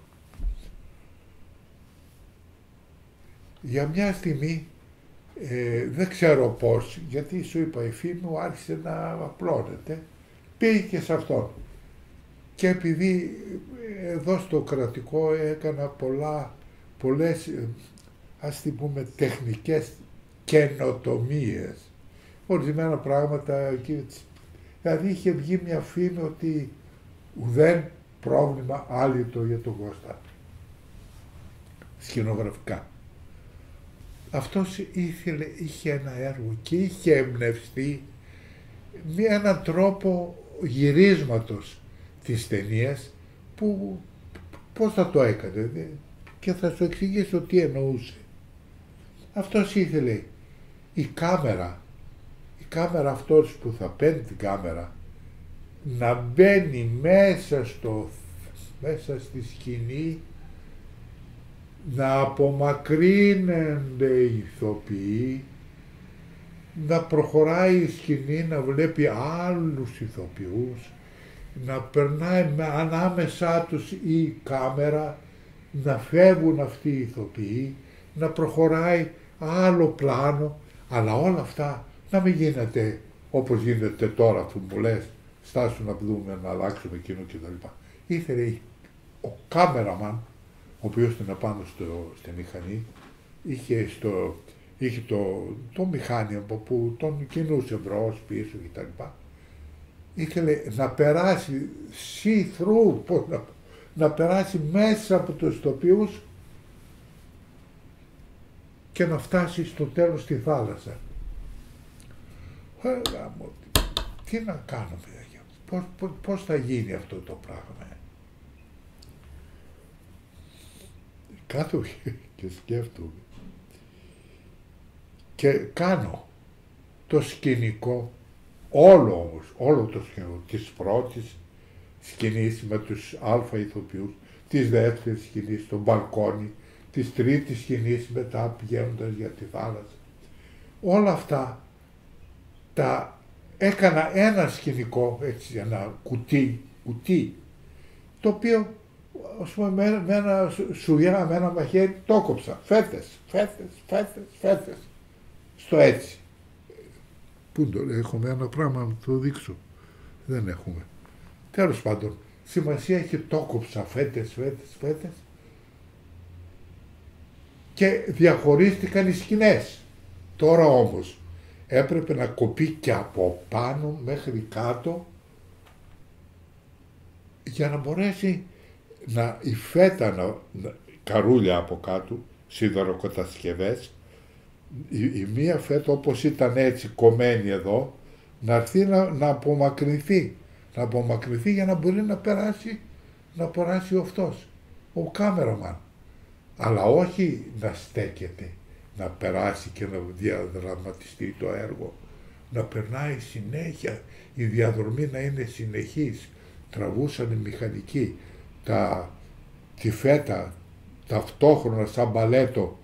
S1: Για μια στιγμή, ε, δεν ξέρω πώς, γιατί σου είπα η φήμη μου άρχισε να απλώνεται, πήγε και σε αυτόν. Και επειδή εδώ στο κρατικό έκανα πολλά, πολλές, ας την πούμε, τεχνικές καινοτομίες, ορισμένα πράγματα, δηλαδή είχε βγει μια φήμη ότι ουδέν πρόβλημα άλυτο για τον Κώστα, σκηνογραφικά. Αυτός ήθελε, είχε ένα έργο και είχε εμπνευστεί με έναν τρόπο γυρίσματος της ταινίας που πώς θα το έκανε και θα σου εξηγήσω τι εννοούσε. Αυτός ήθελε η κάμερα, η κάμερα αυτός που θα παίρνει την κάμερα να μπαίνει μέσα, στο, μέσα στη σκηνή, να απομακρύνονται οι ηθοποιοί, να προχωράει η σκηνή, να βλέπει άλλους ηθοποιούς, να περνάει με, ανάμεσά τους η κάμερα, να φεύγουν αυτοί οι ηθοποιοί, να προχωράει άλλο πλάνο, αλλά όλα αυτά να μην γίνεται όπως γίνεται τώρα που μου λες, στάσου να δούμε, να αλλάξουμε εκείνο κτλ. Ήθελε ο κάμεραμαν, ο οποίος ήταν πάνω στο, στη μηχανή, είχε, στο, είχε το, το μηχάνημα που τον κινούσε μπρος, πίσω κτλ. Ήθελε να περάσει see-through, να, να περάσει μέσα από τους ηθοποιούς και να φτάσει στο τέλος στη θάλασσα. Έλα μου, τι να κάνω, παιδιά, πώς, πώς, πώς θα γίνει αυτό το πράγμα. Κάθομαι και σκέφτομαι και κάνω το σκηνικό, όλο όμως, όλο το σκηνικό της πρώτης σκηνής με τους αλφα ηθοποιούς, της δεύτερης σκηνής στο μπαλκόνι, της τρίτης σκηνής μετά πηγαίνοντας για τη θάλασσα. Όλα αυτά τα έκανα ένα σκηνικό, έτσι, ένα κουτί, κουτί, το οποίο ας πούμε με, με ένα σουλιά, με ένα μαχαίρι, το κόψα. Φέτες, φέτες, φέτες, φέτες. Στο έτσι. Πού το λέω, έχουμε ένα πράγμα να το δείξω. Δεν έχουμε. Τέλος πάντων, σημασία έχει το κόψα, φέτες, φέτες, φέτες. Και διαχωρίστηκαν οι σκηνές. Τώρα όμως έπρεπε να κοπεί και από πάνω μέχρι κάτω για να μπορέσει να η φέτα, να, να, καρούλια από κάτω, σιδεροκατασκευές, η, η μία φέτα όπως ήταν έτσι κομμένη εδώ, να έρθει να, να απομακρυνθεί, να απομακρυνθεί για να μπορεί να περάσει, να περάσει ο αυτός, ο κάμεραμαν. Αλλά όχι να στέκεται, να περάσει και να διαδραματιστεί το έργο, να περνάει συνέχεια, η διαδρομή να είναι συνεχής. Τραβούσαν οι μηχανικοί τα, τη φέτα ταυτόχρονα σαν μπαλέτο,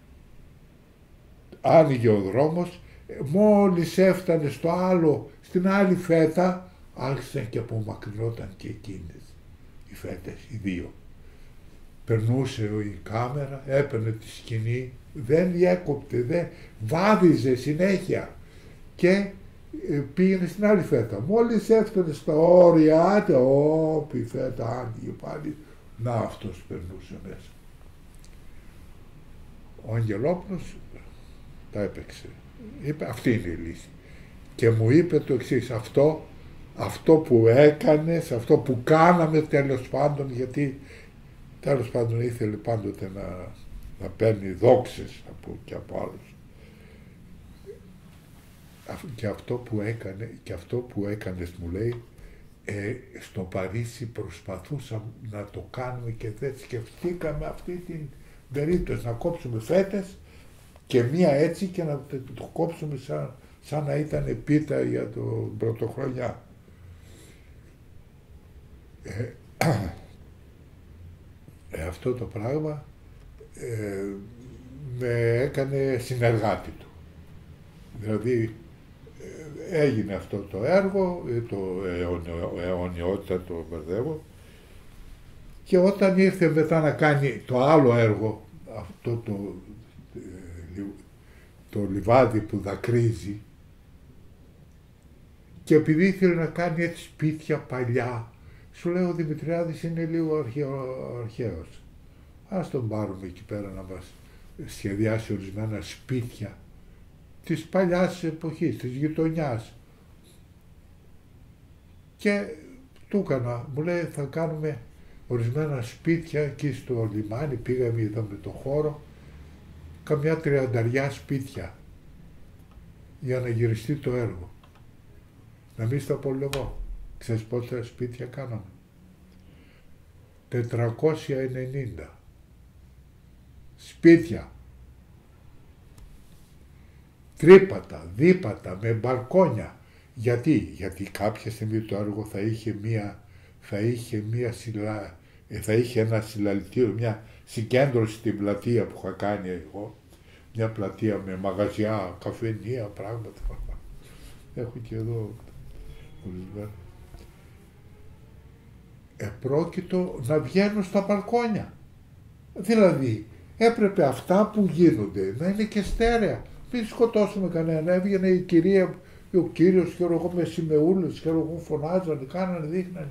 S1: άνοιγε ο δρόμος, μόλις έφτανε στο άλλο, στην άλλη φέτα, άρχισαν και απομακρυνόταν και εκείνες οι φέτες, οι δύο. Περνούσε η κάμερα, έπαιρνε τη σκηνή, δεν διέκοπτε, δεν βάδιζε συνέχεια και πήγαινε στην άλλη φέτα. Μόλις έφτανε στα όρια, όπ, η φέτα άνοιγε πάλι, να αυτός περνούσε μέσα. Ο Αγγελόπουλος τα έπαιξε. Είπε, αυτή είναι η λύση. Και μου είπε το εξής, αυτό, αυτό που έκανες, αυτό που κάναμε τέλος πάντων, γιατί τέλος πάντων ήθελε πάντοτε να, να παίρνει δόξες από, και από άλλους. Και αυτό που έκανε, και αυτό που έκανες, μου λέει, ε, στο Παρίσι προσπαθούσαμε να το κάνουμε και δεν σκεφτήκαμε αυτή την περίπτωση, να κόψουμε φέτες και μία έτσι και να το κόψουμε σαν, σαν να ήταν πίτα για το πρωτοχρονιά. Ε, ε, αυτό το πράγμα ε, με έκανε συνεργάτη του. Δηλαδή ε, έγινε αυτό το έργο, το αιωνιότητα το μπερδεύω, και όταν ήρθε μετά να κάνει το άλλο έργο, αυτό το, το λιβάδι που δακρύζει, και επειδή ήθελε να κάνει έτσι σπίτια παλιά, σου λέω ο Δημητριάδης είναι λίγο αρχαίος. Ας τον πάρουμε εκεί πέρα να μας σχεδιάσει ορισμένα σπίτια της παλιάς εποχής, της γειτονιάς. Και του έκανα, μου λέει θα κάνουμε ορισμένα σπίτια εκεί στο λιμάνι, πήγαμε, είδαμε το χώρο, καμιά τριανταριά σπίτια για να γυριστεί το έργο. Να μην στα απολευώ. Ξέρεις πόσα σπίτια κάναμε? τετρακόσια ενενήντα σπίτια. Τρίπατα, δίπατα, με μπαλκόνια. Γιατί? Γιατί κάποια στιγμή το έργο θα είχε μία, θα είχε μία συλλα, θα είχε ένα συλλαλητήριο, μια συγκέντρωση στην πλατεία που είχα κάνει εγώ. Μια πλατεία με μαγαζιά, καφενεία, πράγματα. Έχω και εδώ. Επρόκειτο να βγαίνουν στα μπαλκόνια. Δηλαδή, έπρεπε αυτά που γίνονται να είναι και στέρεα. Μην σκοτώσουμε κανένα. Έβγαινε η κυρία, ο κύριος, και εγώ με σημεούλες, και εγώ φωνάζανε, κάνανε, δείχνανε.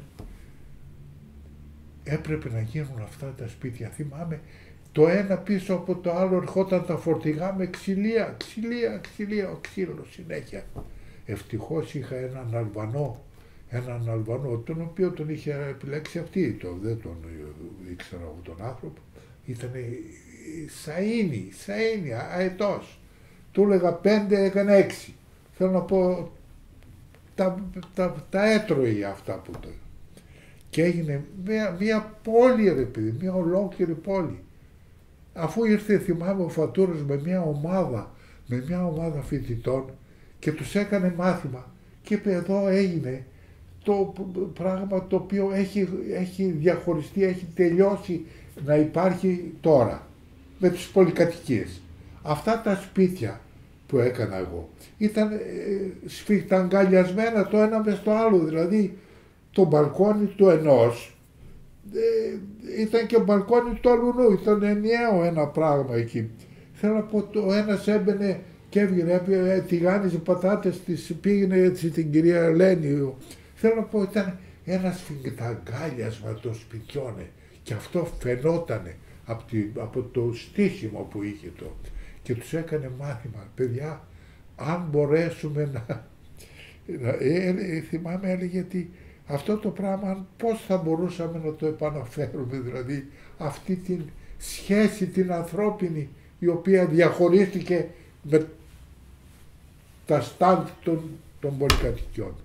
S1: Έπρεπε να γίνουν αυτά τα σπίτια. Θυμάμαι, το ένα πίσω από το άλλο ερχόταν τα φορτηγά με ξυλία, ξυλία, ξυλία, ο ξύλος συνέχεια. Ευτυχώς είχα έναν Αλβανό, έναν Αλβανό, τον οποίο τον είχε επιλέξει αυτή, το, δεν τον ήξερα από τον άνθρωπο, ήταν σαΐνι, σαΐνι, αετός. Του έλεγα πέντε, έκανε έξι. Θέλω να πω, τα, τα, τα έτρωε αυτά που το. Και έγινε μια, μια πόλη, ρε παιδί, μια ολόκληρη πόλη. Αφού ήρθε, θυμάμαι, ο Φατούρος με μια ομάδα, με μια ομάδα φοιτητών και τους έκανε μάθημα και είπε εδώ έγινε το πράγμα το οποίο έχει, έχει διαχωριστεί, έχει τελειώσει να υπάρχει τώρα με τις πολυκατοικίες. Αυτά τα σπίτια που έκανα εγώ ήταν ε, σφιχταγκαλιασμένα το ένα μες το άλλο, δηλαδή το μπαλκόνι του ενός ε, ήταν και μπαλκόνι του αλλού, ήταν ενιαίο ένα πράγμα εκεί. Θέλω να πω, το ένας έμπαινε και έβγαινε, τηγάνιζε πατάτες, της πήγαινε έτσι την κυρία Ελένη. Θέλω να πω, ήταν ένα σφιχταγκάλιασμα των σπιτιών και αυτό φαινότανε από, τη, από το στήσιμο που είχε το. Και τους έκανε μάθημα, παιδιά, αν μπορέσουμε να... Ε, ε, θυμάμαι, έλεγε ότι αυτό το πράγμα πώς θα μπορούσαμε να το επαναφέρουμε, δηλαδή αυτή την σχέση την ανθρώπινη η οποία διαχωρίστηκε με τα στάντ των, των πολυκατοικιών.